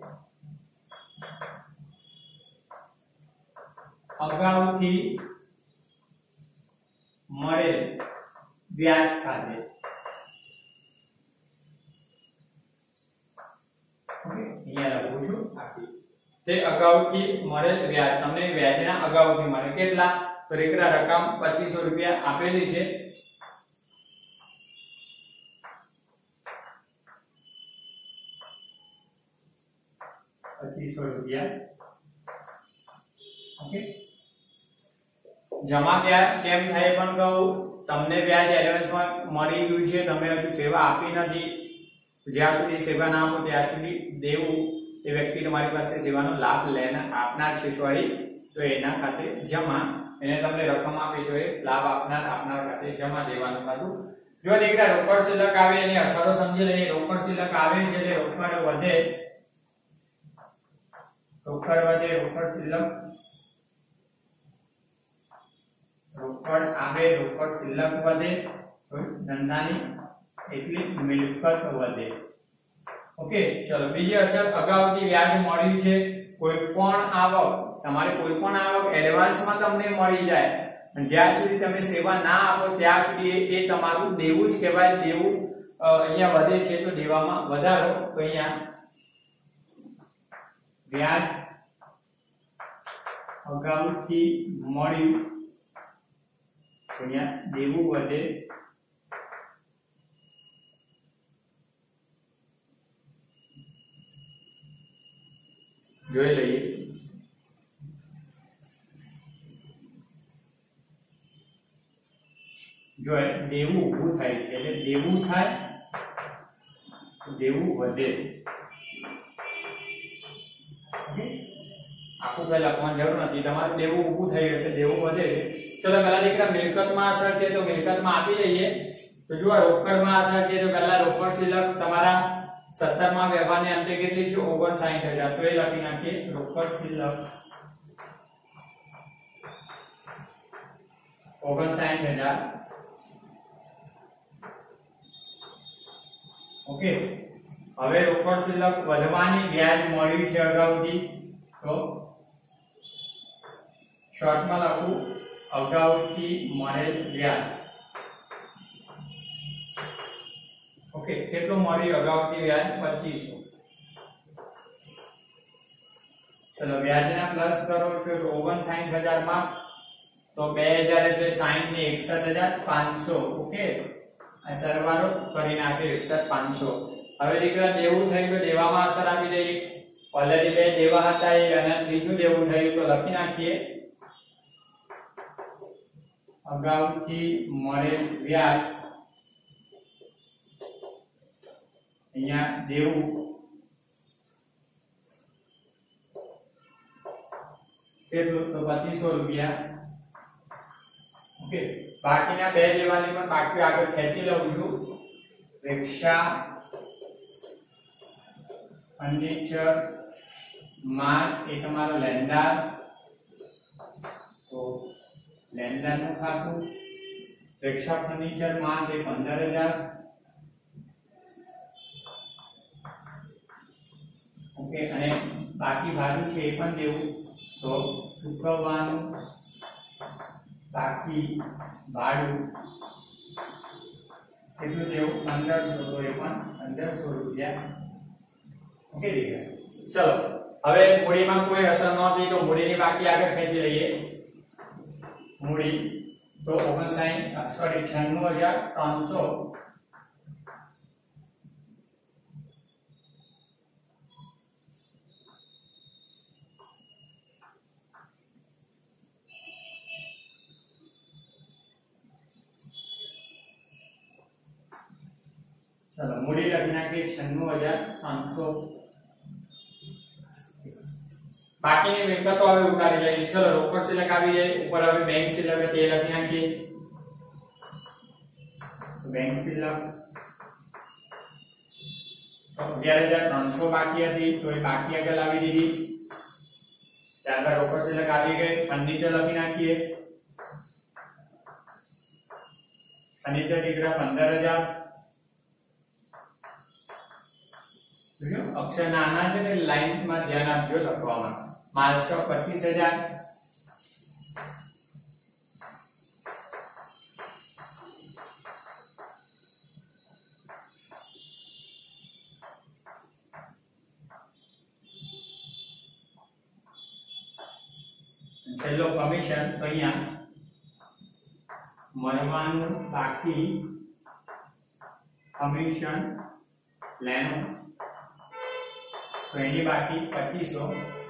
અગાઉથી મળે વ્યાજ ખાતે. ઓકે, અહીંયા લખું છું આખી. તે અગાઉથી મળેલ વ્યાજ, તમને વ્યાજના અગાઉથી મળે. કેટલા? તો રેકરા રકમ પચીસો રૂપિયા આપેલી છે. પચીસો રૂપિયા. ઓકે, જમા ક્યાં કેમ થાય પણ કહું. તમને વ્યાજ એડવાન્સમાં મળી ગયું છે, તમે હજુ સેવા આપી નથી. જ્યાં સુધી સેવા ના આપો ત્યાં સુધી દેવું એ વ્યક્તિ તમારી પાસે સેવાનો લાભ લેનાર આપનાર છે, સોરી, તો એના ખાતે જમા. એને તમને રકમ આપી તો એ લાભ આપનાર આપનાર ખાતે જમા દેવાનું ખાતું. જો દીકરા રોકડ શિલ્લક આવે એની અસરો સમજી લઈએ. રોકડ શિલ્લક આવે છે એટલે રોકડ વધે, રોકડ વધે, રોકડ શિલ્લક, રોકડ આવે, રોકડ શિલ્લક વધે, ધંધાની એટલી મિલકત વધે. ઓકે, ચલો બીજી અસર, અગાઉથી વ્યાજ મળ્યું છે. કોઈ પણ આવક, તમારે કોઈ પણ આવક એડવાન્સમાં તમને મળી જાય, જ્યાં સુધી તમે સેવા ના આપો ત્યાં સુધી એ તમારું દેવું જ કહેવાય. દેવું અહીંયા વધે છે તો દેવામાં વધારો. તો અહીંયા વ્યાજ અગાઉથી મળ્યું, અહીંયા દેવું વધે. જોઈ લઈએ. જો દેવું ઊભું થાય છે એટલે દેવું થાય, દેવું વધે. આખું કઈ લખવાની જરૂર નથી, તમારું દેવું ઊભું થયું એટલે દેવું વધે. ચલો પેલા દીકરા મિલકતમાં અસર છે તો મિલકતમાં આપી દઈએ. તો જો રોકડમાં અસર છે તો પહેલા રોકડ શિલ્લક તમારા સત્તર માં વ્યવહારની અંતે કેટલી છે? ઓગણસાઠ હજાર. તો એ લખી નાખીએ રોકડ શિલ્લક ઓગણસાઠ હજાર. ઓકે, હવે રોકડ શિલ્લક વધવાની, વ્યાજ મળ્યું છે અગાઉથી, તો શોર્ટમાં લખું અગાઉથી મળેલ વ્યાજ. ઓકે, કેટલું મળ્યું અગાઉથી વ્યાજ પચીસો. ચલો વ્યાજના પ્લસ કરો છો તો ઓગણસાઠ હજાર માં તો બે હજાર એટલે સાઠ ને એકસઠ હજાર પાંચસો. ઓકે, આ સરવાળો કરી નાખ્યો એકસઠ હજાર પાંચસો. હવે દીકરા દેવું થયું તો દેવામાં અસર આપી દઈએ. ઓલરેડી બે દેવા હતા એ અને ત્રીજું દેવું થયું તો લખી નાખીએ અગાઉથી મળેલ વ્યાજ અહીંયા દેવું કેટલું તો પચીસો રૂપિયા. ઓકે, બાકીના બે દેવાની પણ બાકી આગળ ખેંચી લઉં છું. રિક્ષા, ફર્નિચર, માલ એ તમારો લેનદાર, તો લેનદાર નું ખાતું. રિક્ષા, ફર્નિચર, માલ એ પંદર હજાર. ઓકે, અને બાકી ભાડું છે એ પણ દેવું તો ચૂકવવાનું બાકી ભાડું કેટલું દેવું પંદરસો, તો એ પણ પંદરસો રૂપિયા. ઓકે દીકરા, ચલો હવે મૂડીમાં કોઈ અસર નહોતી તો મૂડીની બાકી આગળ ખેંચી લઈએ. મૂડી તો ઓગણસાઠ સોરી છન્નું હજાર ત્રણસો. चलो मूडी लखी नाखी छन्नू हजार पांचसो. बाकी मिलकतो હવે ઉતારી લઈએ. ચલો રોકડ શિલ્લક આવી જાય ઉપર. હવે બેંક શિલ્લક તે લખી નાખીએ. બેંક શિલ્લક અગિયાર હજાર ત્રણસો બાકી હતી તો એ બાકી આગળ લાવી દીધી. ત્યારબાદ રોકડ શિલ્લક આવી ગઈ. ફર્નિચર લખી નાખીએ. ફર્નિચર દીકરા પંદર હજાર. અક્ષર નાના છે ને લાઈન માં ધ્યાન આપજો લખવામાં. માલ સ્ટોક પચીસ હજાર. છેલ્લો કમિશન તો અહીંયા મળવાનું બાકી કમિશન લેનું તો એની બાકી પચીસો.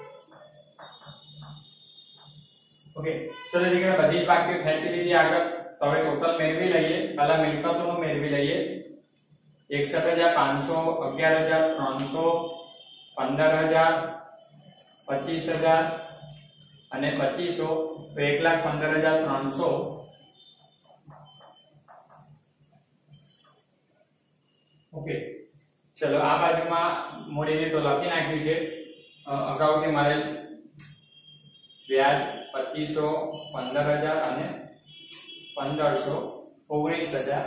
ઓકે, ચલો દીકરા બધી જ બાકીઓ ખેંચી લીધી આગળ. તો હવે ટોટલ મેળવી લઈએ. પહેલા મિલકતોનું મેળવી લઈએ. એકસઠ હજાર પાંચસો, અગિયાર હજાર ત્રણસો, પંદર હજાર, પચીસ હજાર અને પચીસો. તો એક લાખ પંદર હજાર ત્રણસો. ઓકે, ચલો આ બાજુમાં મૂડીને તો લખી નાખ્યું છે. અગાઉથી મળેલ વ્યાજ પચીસો, પંદર હજાર અને પંદરસો, ઓગણીસ હજાર.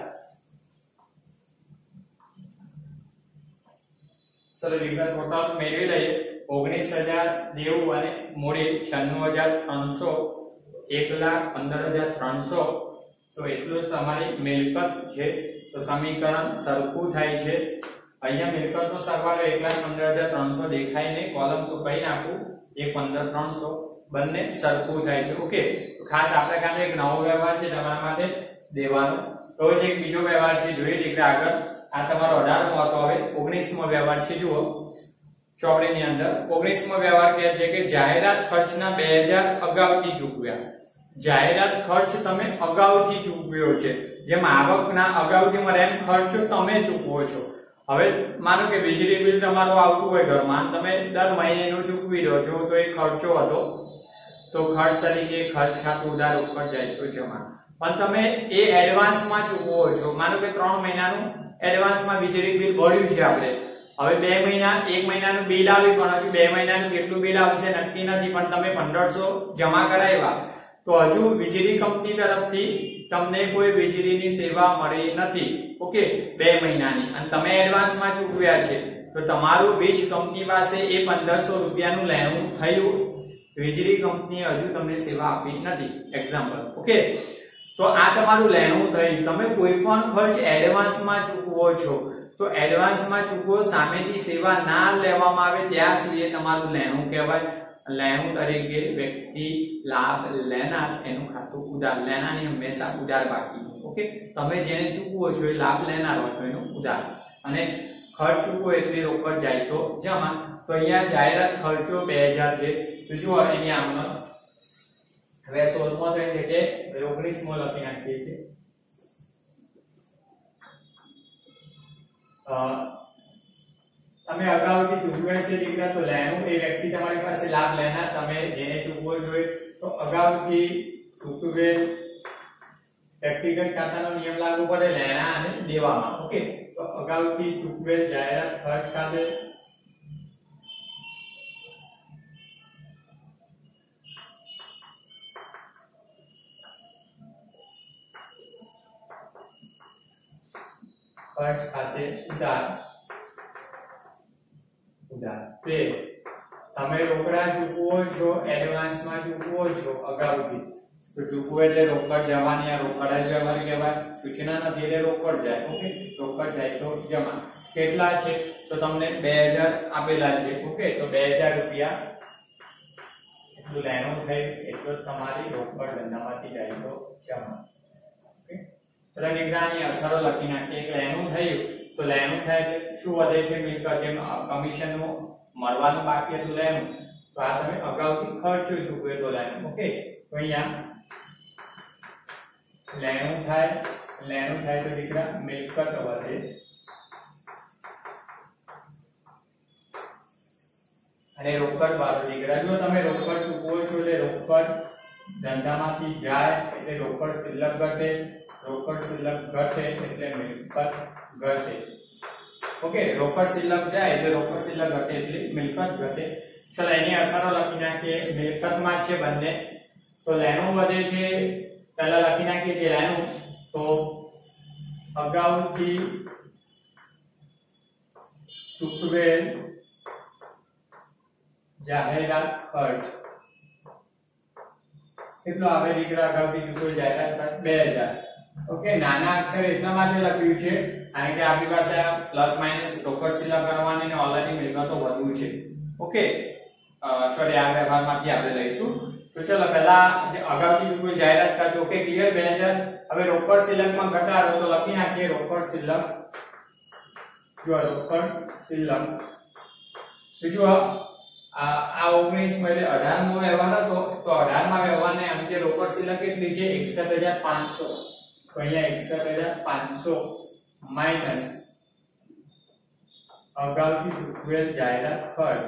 ચલો દીકરા ટોટલ મેળવી લઈએ. ઓગણીસ હજાર દેવું અને મૂડી છન્નું હજાર ત્રણસો, એક લાખ પંદર હજાર ત્રણસો. તો એટલું જ તમારી મિલકત છે. તો સમીકરણ સરખું થાય છે. અહીંયા મિલકતનો સરવાળો એક લાખ પંદર હજાર ત્રણસો દેખાય ને કોલમ તો કઈ નાખું એક પંદર ત્રણસો બંને સરખું થાય છે. ઓકે, તો ખાસ આપણા કામે એક નવો વ્યવહાર છે તમારા માટે દેવાનો. તો જ એક બીજો વ્યવહાર છે જોઈએ દીકરા આગળ. આ તમારો અઢાર મો હતો. હવે ઓગણીસ મો વ્યવહાર છે. જુઓ ચોપડીની અંદર ઓગણીસ મો વ્યવહાર કહે છે કે જાહેરાત ખર્ચના બે હજાર અગાઉથી ચૂકવ્યા. જાહેરાત ખર્ચ તમે અગાઉથી ચૂકવ્યો છે. જેમ આવકના અગાઉથી મળે એમ ખર્ચ તમે ચૂકવો છો. હવે માનો કે વીજળી બિલ તમારું આવતું હોય ઘરમાં, તમે દર મહિનેનું ચૂકવી દો છો તો એ ખર્ચો હતો. તો ખર્ચ તરીકે ખર્ચ ખાતું ઉધાર ઉપર જાય તો જમા. પણ તમે એ એડવાન્સમાં ચૂકવો છો. માનો કે ત્રણ મહિનાનું એડવાન્સમાં વીજળી બિલ ભર્યું છે આપણે. હવે બે મહિના એક મહિનાનું બિલ આવ્યું પણ હજુ બે મહિનાનું કેટલું બિલ આવશે નક્કી નથી. પણ તમે પંદરસો જમા કરાવ્યા તો હજુ વીજળી કંપની તરફથી તમને કોઈ વીજળીની સેવા મળી નથી. ઓકે, બે મહિનાની અને તમે એડવાન્સમાં ચૂકવ્યા છે તો તમારું વીજ કંપની પાસે એ પંદરસો રૂપિયાનું લેણું થયું. વીજળી કંપની હજુ તમને સેવા આપી નથી. એક્ઝામ્પલ. ઓકે, તો આ તમારું લેણું થયું. તમે કોઈ પણ ખર્ચ એડવાન્સમાં ચૂકવો છો તો એડવાન્સમાં ચૂકવો સામેથી સેવા ના લેવામાં આવે ત્યાં સુધી તમારું લેણું કહેવાય. લેણું તરીકે વ્યક્તિ લાભ લેનાર એનું ખાતું ઉધાર, લેનારની હંમેશા ઉધાર બાકી. ઓકે, તમે જેને ચૂકવો છો એ લાભ લેનાર હોય તો એનું ઉધાર. અને ખર્ચ ચૂકવો એટલે રોકડ જાય તો જમા. તો અહીંયા જાહેરાત ખર્ચો બે હજાર છે. તો જુઓ અહીંયા આમનો હવે સોળમો થઈ જગ્યાએ ઓગણીસમો લખી નાખીએ છીએ. તમે અગાઉથી ચૂકવેલ છે દીકરા, તો લેણું એ વ્યક્તિ તમારી પાસે લાભ લેનાર, તમે જેને ચૂકવો છો તો અગાઉથી ચૂકવેલ વ્યક્તિગત ખાતાનો નિયમ લાગુ પડે લેણા અને દેવામાં. ઓકે, તો અગાઉથી ચૂકવેલ જાહેરાત ખર્ચ ખાતે ખર્ચ ખાતે ઉધાર ઉધાર બે તમે રોકડા ચૂકવો છો, એડવાન્સમાં ચૂકવો છો અગાઉથી, તો ચૂકવો એટલે રોકડ જવાની, આ રોકડ જ વ્યવહાર કહેવાય. સૂચના નથી એટલે રોકડ જાય. ઓકે, રોકડ જાય તો જમા. કેટલા છે તો તમને બે હજાર આપેલા છે. ઓકે, તો બે હજાર રૂપિયા એટલું લેણું થયું, એટલું તમારી રોકડ ધંધામાંથી જાય તો જમા. ઓકે, એટલે નિગરાની અસરો લખી નાખીએ. કે લેણું થયું તો લેણું થાય એટલે શું વધે છે મિલકત, જેમ કમિશનનું મળવાનું બાકી હતું લેણું, તો આ તમે અગાઉથી ખર્ચો ચૂકવે તો લેણું. ઓકે, તો અહીંયા લેણું થાય, લેણું થાય તો દીકરા મિલકત વધે. અને રોકડ વાળો દીકરા, જો તમે રોકડ ચૂકવો છો એટલે રોકડ ધંધામાંથી જાય એટલે રોકડ શિલ્લક ઘટે, રોકડ શિલ્લક ઘટે એટલે મિલકત ઘટે. ઓકે, રોકડ શિલ્લક જાય એટલે રોકડ શિલ્લક ઘટે એટલે મિલકત ઘટે. ચલો એની અસરો લખી નાખીએ. મિલકતમાં છે બંને, તો લેણું વધે છે. પહેલા લખી નાખીએ છે લેણું, તો અગાઉથી ચૂકવેલ જાહેરાત ખર્ચ કેટલો આવે દીકરા? અગાઉથી ચૂકવેલ જાહેરાત ખર્ચ બે હજાર. ઓકે, નાના અક્ષર એટલા માટે લખ્યું છે કારણ કે આપણી પાસે આ પ્લસ માઈનસ રોકડ શિલ્લક કરવાની ને ઓલરેડી મિલકતો વધુ છે. ઓકે, સોરી આ વ્યવહારમાંથી આપણે લઈશું. તો ચલો પહેલા જે અગાઉથી ચૂકવેલ જાહેરાત ખર્ચ. ઓકે, ક્લિયર બે હજાર. હવે રોકડ શિલ્લકમાં ઘટાડો તો લખી નાખીએ રોકડ શિલ્લક. જો રોકડ શિલ્લક તો જો આ ઓગણીસ માં એટલે અઢાર મો વ્યવહાર હતો, તો અઢાર માં વ્યવહારને અંતે રોકડ શિલ્લક કેટલી છે? એકસઠ હજાર પાંચસો. તો અહીંયા એકસઠ હજાર પાંચસો માઈનસ અગાઉથી ચૂકવેલ જાહેરાત ખર્ચ.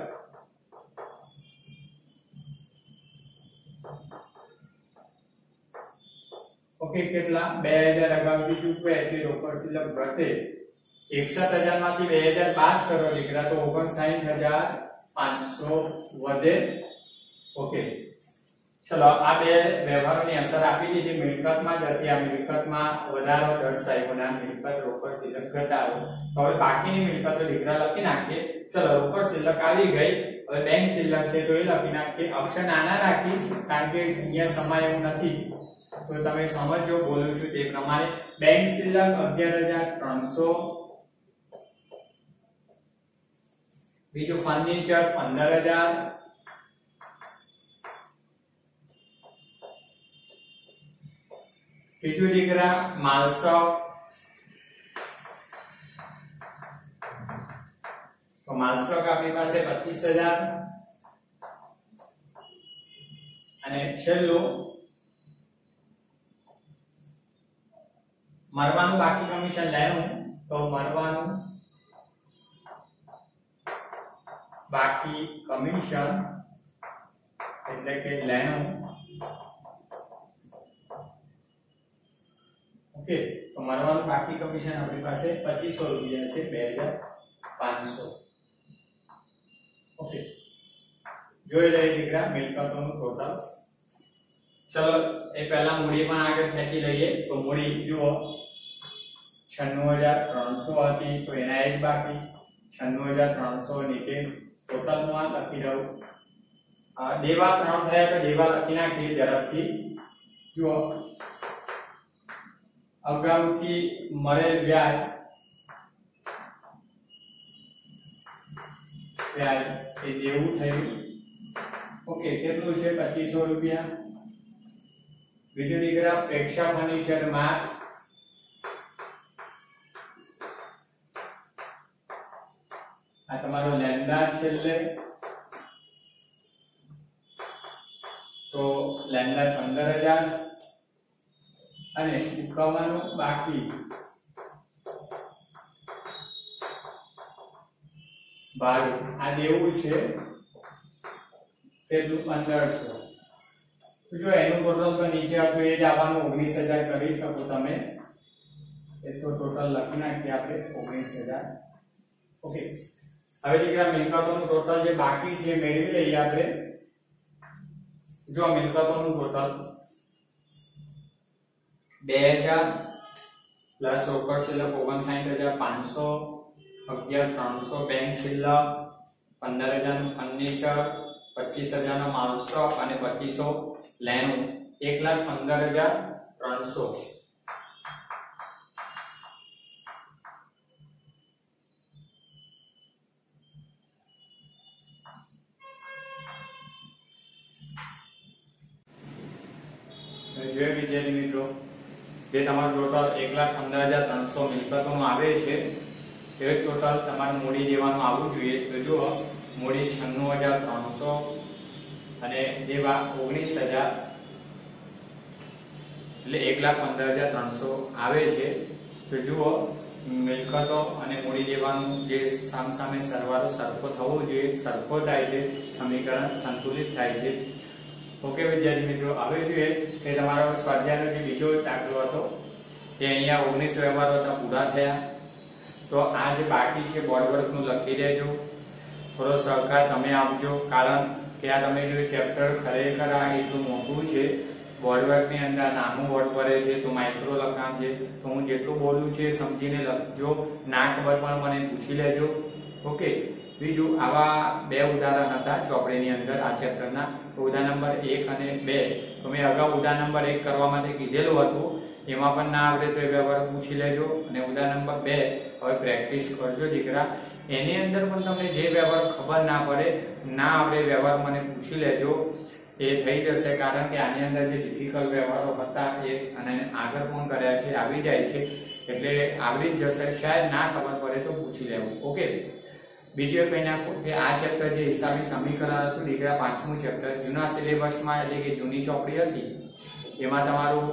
ઓકે, કેટલા? બે હજાર અગાઉથી ચૂકવે એટલે રોકડ શિલ્લક ઘટે. એકસઠ હજાર માંથી બે હજાર બાદ કરો દીકરા, તો ઓગણસાઠ હજાર પાંચસો વધે. ઓકે, ચલો આ બે વ્યવહારોની અસર આપી દીધી. મિલકતમાં જ હતી, આ મિલકતમાં વધારો દર્શાવ્યો અને મિલકત રોકડ શિલ્લક ઘટાડો. તો હવે બાકીની મિલકતો દીકરા લખી નાખીએ. ચલો રોકડ શિલ્લક આવી ગઈ. હવે બેંક શિલ્લક છે તો એ લખી નાખીએ. અક્ષર નાના રાખીશ કારણ કે અહીંયા સમય એવું નથી, તો તમે સમજો બોલું છું તે પ્રમાણે. બેંક શિલ્લક અગિયાર હજાર ત્રણસો. બીજું ફર્નિચર પંદર હજાર. બીજું દીકરા માલ સ્ટોક, તો માલ સ્ટોક આપણી પાસે પચીસ હજાર. અને છેલ્લું મરવાનું બાકી કમિશન લેવું, તો મરવાનું બાકી કમિશન એટલે કે લેણું. ઓકે, તો મરવાનું બાકી કમિશન આપણી પાસે પચીસો રૂપિયા છે, બે હજાર પાંચસો. ઓકે, જોઈ લઈએ દીકરા મિલકતોનું ટોટલ. ચલો એ પહેલા મૂડી પણ આગળ ખેંચી લઈએ. તો મૂડી જુઓ છન્નું હજાર ત્રણસો હતી, તો એના એક બાકી છન્નું હજાર ત્રણસો નીચે ટોટલ નું આ લખી દઉં. દેવા ત્રણ થયા તો દેવા લખી નાખીએ ઝડપથી. જુઓ અગાઉથી મળેલ વ્યાજ વ્યાજ એ દેવું થયું. ઓકે, કેટલું છે? પચીસો રૂપિયા. બીજું દીકરા પ્રેક્ષા ફર્નિચર માં આ તમારો લેન્ડર છેલ્લે તો લેન્ડર પંદર હજાર અને ચૂકવવાનું બાકી ભાડું આ દેવું છે કેટલું? પંદરસો. જો એનું ટોટલ તો નીચે આપ્યું એ જ આવવાનું ઓગણીસ હજાર કરી શકો તમે. એ તો ટોટલ લખી નાખીએ આપણે ઓગણીસ હજાર. ઓકે, હવે દીકરા મિલકતોનું ટોટલ જે બાકી છે મેળવી લઈએ આપણે. જો મિલકતોનું ટોટલ બે હજાર પ્લસ રોકડ શિલ્લક ઓગણસાઠ હજાર પાંચસો, અગિયાર ત્રણસો બેંક શિલ્લક, પંદર હજાર નું ફર્નિચર, પચીસ હજાર નો માલ સ્ટોક અને પચીસો લેનું, એક લાખ પંદર હજાર ત્રણસો. જોઈએ વિદ્યાર્થી મિત્રો, જે તમારું ટોટલ એક લાખ પંદર હજાર ત્રણસો મિલકતોનું આવે છે તે ટોટલ તમારે મૂડી દેવાનું આવવું જોઈએ. તો જુઓ, મૂડી છન્નું હજાર ત્રણસો અને દેવા ઓગણીસ હજાર એટલે એક લાખ પંદર હજાર ત્રણસો આવે છે. તો જુઓ, મિલકતો અને મૂડી દેવાનું જે સામસામે સરવાળો સરખો થવો જોઈએ, સરખો થાય છે, સમીકરણ સંતુલિત થાય છે. ઓકે વિદ્યાર્થી મિત્રો, હવે જોઈએ કે તમારો સ્વાધ્યાયનો જે બીજો દાખલો હતો તે અહીંયા ઓગણીસ વ્યવહારો હતા પૂરા થયા. તો આ જે બાકી છે બોર્ડ વર્કનું લખી દેજો. થોડો સહકાર તમે આપજો, કારણ કે આ તમે જોયું ચેપ્ટર ખરેખર આ એટલું મોટું છે. બોર્ડ વર્કની અંદર નાનું બોર્ડ ભરે છે તો માઇક્રો લખાણ છે. તો હું જેટલું બોલું છે સમજીને લખજો, ના ખબર પણ મને પૂછી લેજો. ઓકે, બીજું આવા બે ઉદાહરણ હતા ચોપડીની અંદર આ ચેપ્ટરના. ઉદાહરણ નંબર એક અને બે તો મેં અગાઉ ઉદાહરણ નંબર એક કરવા માટે કીધેલું હતું, એમાં પણ ના આવડે તો એ વ્યવહાર પૂછી લેજો. અને ઉદાહરણ નંબર બે હવે પ્રેક્ટિસ કરજો દીકરા. એની અંદર પણ તમને જે વ્યવહાર ખબર ના પડે, ના આવડે વ્યવહાર મને પૂછી લેજો, એ થઈ જશે. કારણ કે આની અંદર જે ડિફિકલ્ટ વ્યવહારો હતા એ અને આગળ પણ કર્યા છે, આવી જાય છે એટલે આવડી જ જશે. શાયદ ના ખબર પડે તો પૂછી લેવું. ઓકે, બીજું કહી નાખું કે આ ચેપ્ટર જે હિસાબી સમીકરણ હતું દીકરા, પાંચમું ચેપ્ટર જૂના સિલેબસમાં એટલે કે જૂની ચોપડી હતી એમાં તમારું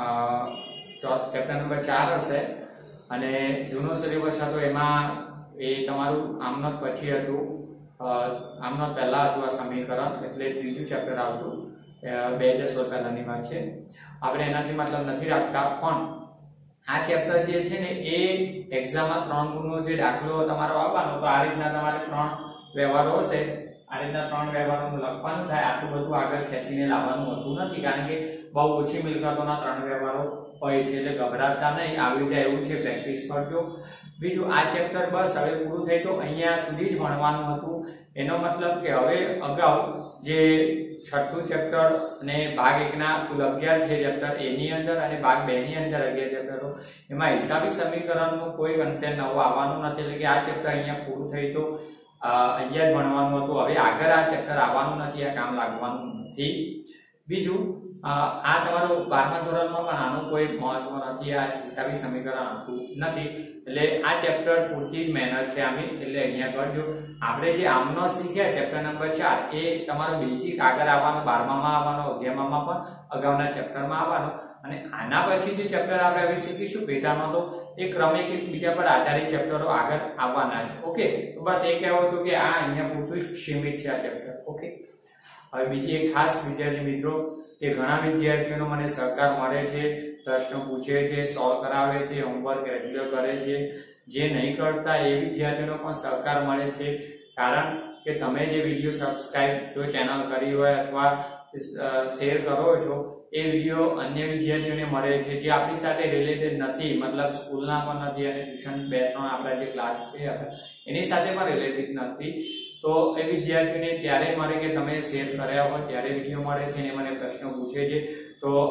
ચેપ્ટર નંબર ચાર હશે. અને જૂનો સિલેબસ હતો એમાં એ તમારું આમનોટ પછી હતું, આમનોટ પહેલા હતું આ સમીકરણ, એટલે ત્રીજું ચેપ્ટર આવતું. બે હજાર સોળ પહેલાની વાત છે. આપણે એનાથી મતલબ નથી રાખતા, પણ આ ચેપ્ટર જે છે ને એ એક્ઝામમાં ત્રણ ગુણનો જે દાખલો તમારો આવવાનો, તો આ રીતના તમારે ત્રણ વ્યવહારો હશે, આ રીતના ત્રણ વ્યવહારોનું લખવાનું થાય. આટલું બધું આગળ ખેંચીને લાવવાનું હોતું નથી, કારણ કે બહુ ઓછી મિલકતોના ત્રણ વ્યવહારો હોય છે, એટલે ગભરાતા નહીં, આવડી જાય એવું છે. પ્રેક્ટિસ કરજો. બીજું આ ચેપ્ટર બસ હવે પૂરું થઈ, તો અહીંયા સુધી જ ભણવાનું હતું. એનો મતલબ કે હવે અગાઉ જે છઠ્ઠું ચેપ્ટર અને ભાગ એક ના કુલ અગિયાર છે ચેપ્ટર, એની અંદર અને ભાગ બે ની અંદર અગિયાર ચેપ્ટરો, એમાં હિસાબી સમીકરણનું કોઈ કન્ટેન્ટ નવું આવવાનું નથી. એટલે કે આ ચેપ્ટર અહીંયા પૂરું થઈ તો અહીંયા જ ભણવાનું હતું. હવે આગળ આ ચેપ્ટર આવવાનું નથી, આ કામ લાગવાનું નથી. બીજું આ તમારું બારમા ધોરણમાં પણ આનું કોઈ મહત્વ નથી, આ હિસાબી સમીકરણ આવતું નથી. એટલે આ ચેપ્ટર પૂરતી જ મહેનત છે આમી, એટલે અહીંયા કરજો. આપણે જે આમનો શીખ્યા ચેપ્ટર નંબર ચાર એ તમારો બેઝિક આગળ આવવાનો, બારમામાં આવવાનો, અગિયારમાં પણ અગાઉના ચેપ્ટરમાં આવવાનો. અને આના પછી જે ચેપ્ટર આપણે હવે શીખીશું પેટામાં, તો એ ક્રમિક બીજા પર આધારિત ચેપ્ટરો આગળ આવવાના છે. ઓકે, તો બસ એ કહેવું હતું કે આ અહીંયા પૂરતું જ સીમિત છે આ ચેપ્ટર. ઓકે, હવે બીજી એક ખાસ વિદ્યાર્થી મિત્રો કે ઘણા વિદ્યાર્થીઓનો મને સહકાર મળે છે, પ્રશ્નો પૂછે છે, સોલ્વ કરાવે છે, હોમવર્ક રેગ્યુલર કરે છે. જે નહીં કરતા એ વિદ્યાર્થીઓનો પણ સહકાર મળે છે, કારણ કે તમે જે વિડીયો સબસ્ક્રાઇબ જો ચેનલ કરી હોય અથવા શેર કરો છો, એ વિડીયો અન્ય વિદ્યાર્થીઓને મળે છે જે આપણી સાથે રિલેટેડ નથી, મતલબ સ્કૂલના પણ નથી અને ટ્યુશન બે ત્રણ આપણા જે ક્લાસ છે એની સાથે પણ રિલેટેડ નથી. તો એ વિદ્યાર્થીઓને ત્યારે મળે કે તમે શેર કર્યા હોય ત્યારે વિડીયો મળે છે અને મને પ્રશ્નો પૂછે છે. તો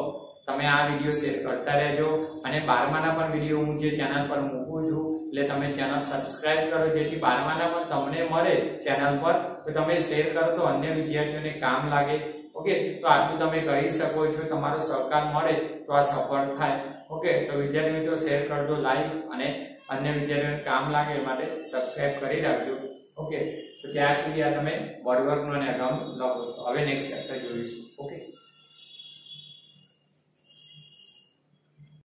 તમે આ વિડીયો શેર કરતા રહેજો અને બારમાના પણ વિડીયો હું જે ચેનલ પર મૂકું છું એટલે તમે ચેનલ સબસ્ક્રાઇબ કરો જેથી બારમાના પણ તમને મળે ચેનલ પર તો તમે શેર કરો તો અન્ય વિદ્યાર્થીઓને કામ લાગે. ઓકે, તો આટલું તમે કરી શકો છો. તમારો સહકાર મળે તો આ સફળ થાય. ઓકે, તો વિદ્યાર્થી મિત્રો શેર કરજો લાઈવ અને અન્ય વિદ્યાર્થીઓને કામ લાગે માટે સબસ્ક્રાઇબ કરી રાખજો. ઓકે, તો ત્યાં સુધી આ તમે બોર્ડ વર્કનો અને અગાઉ લખો છો. હવે નેક્સ્ટ ચેપ્ટર જોઈશું. ઓકે.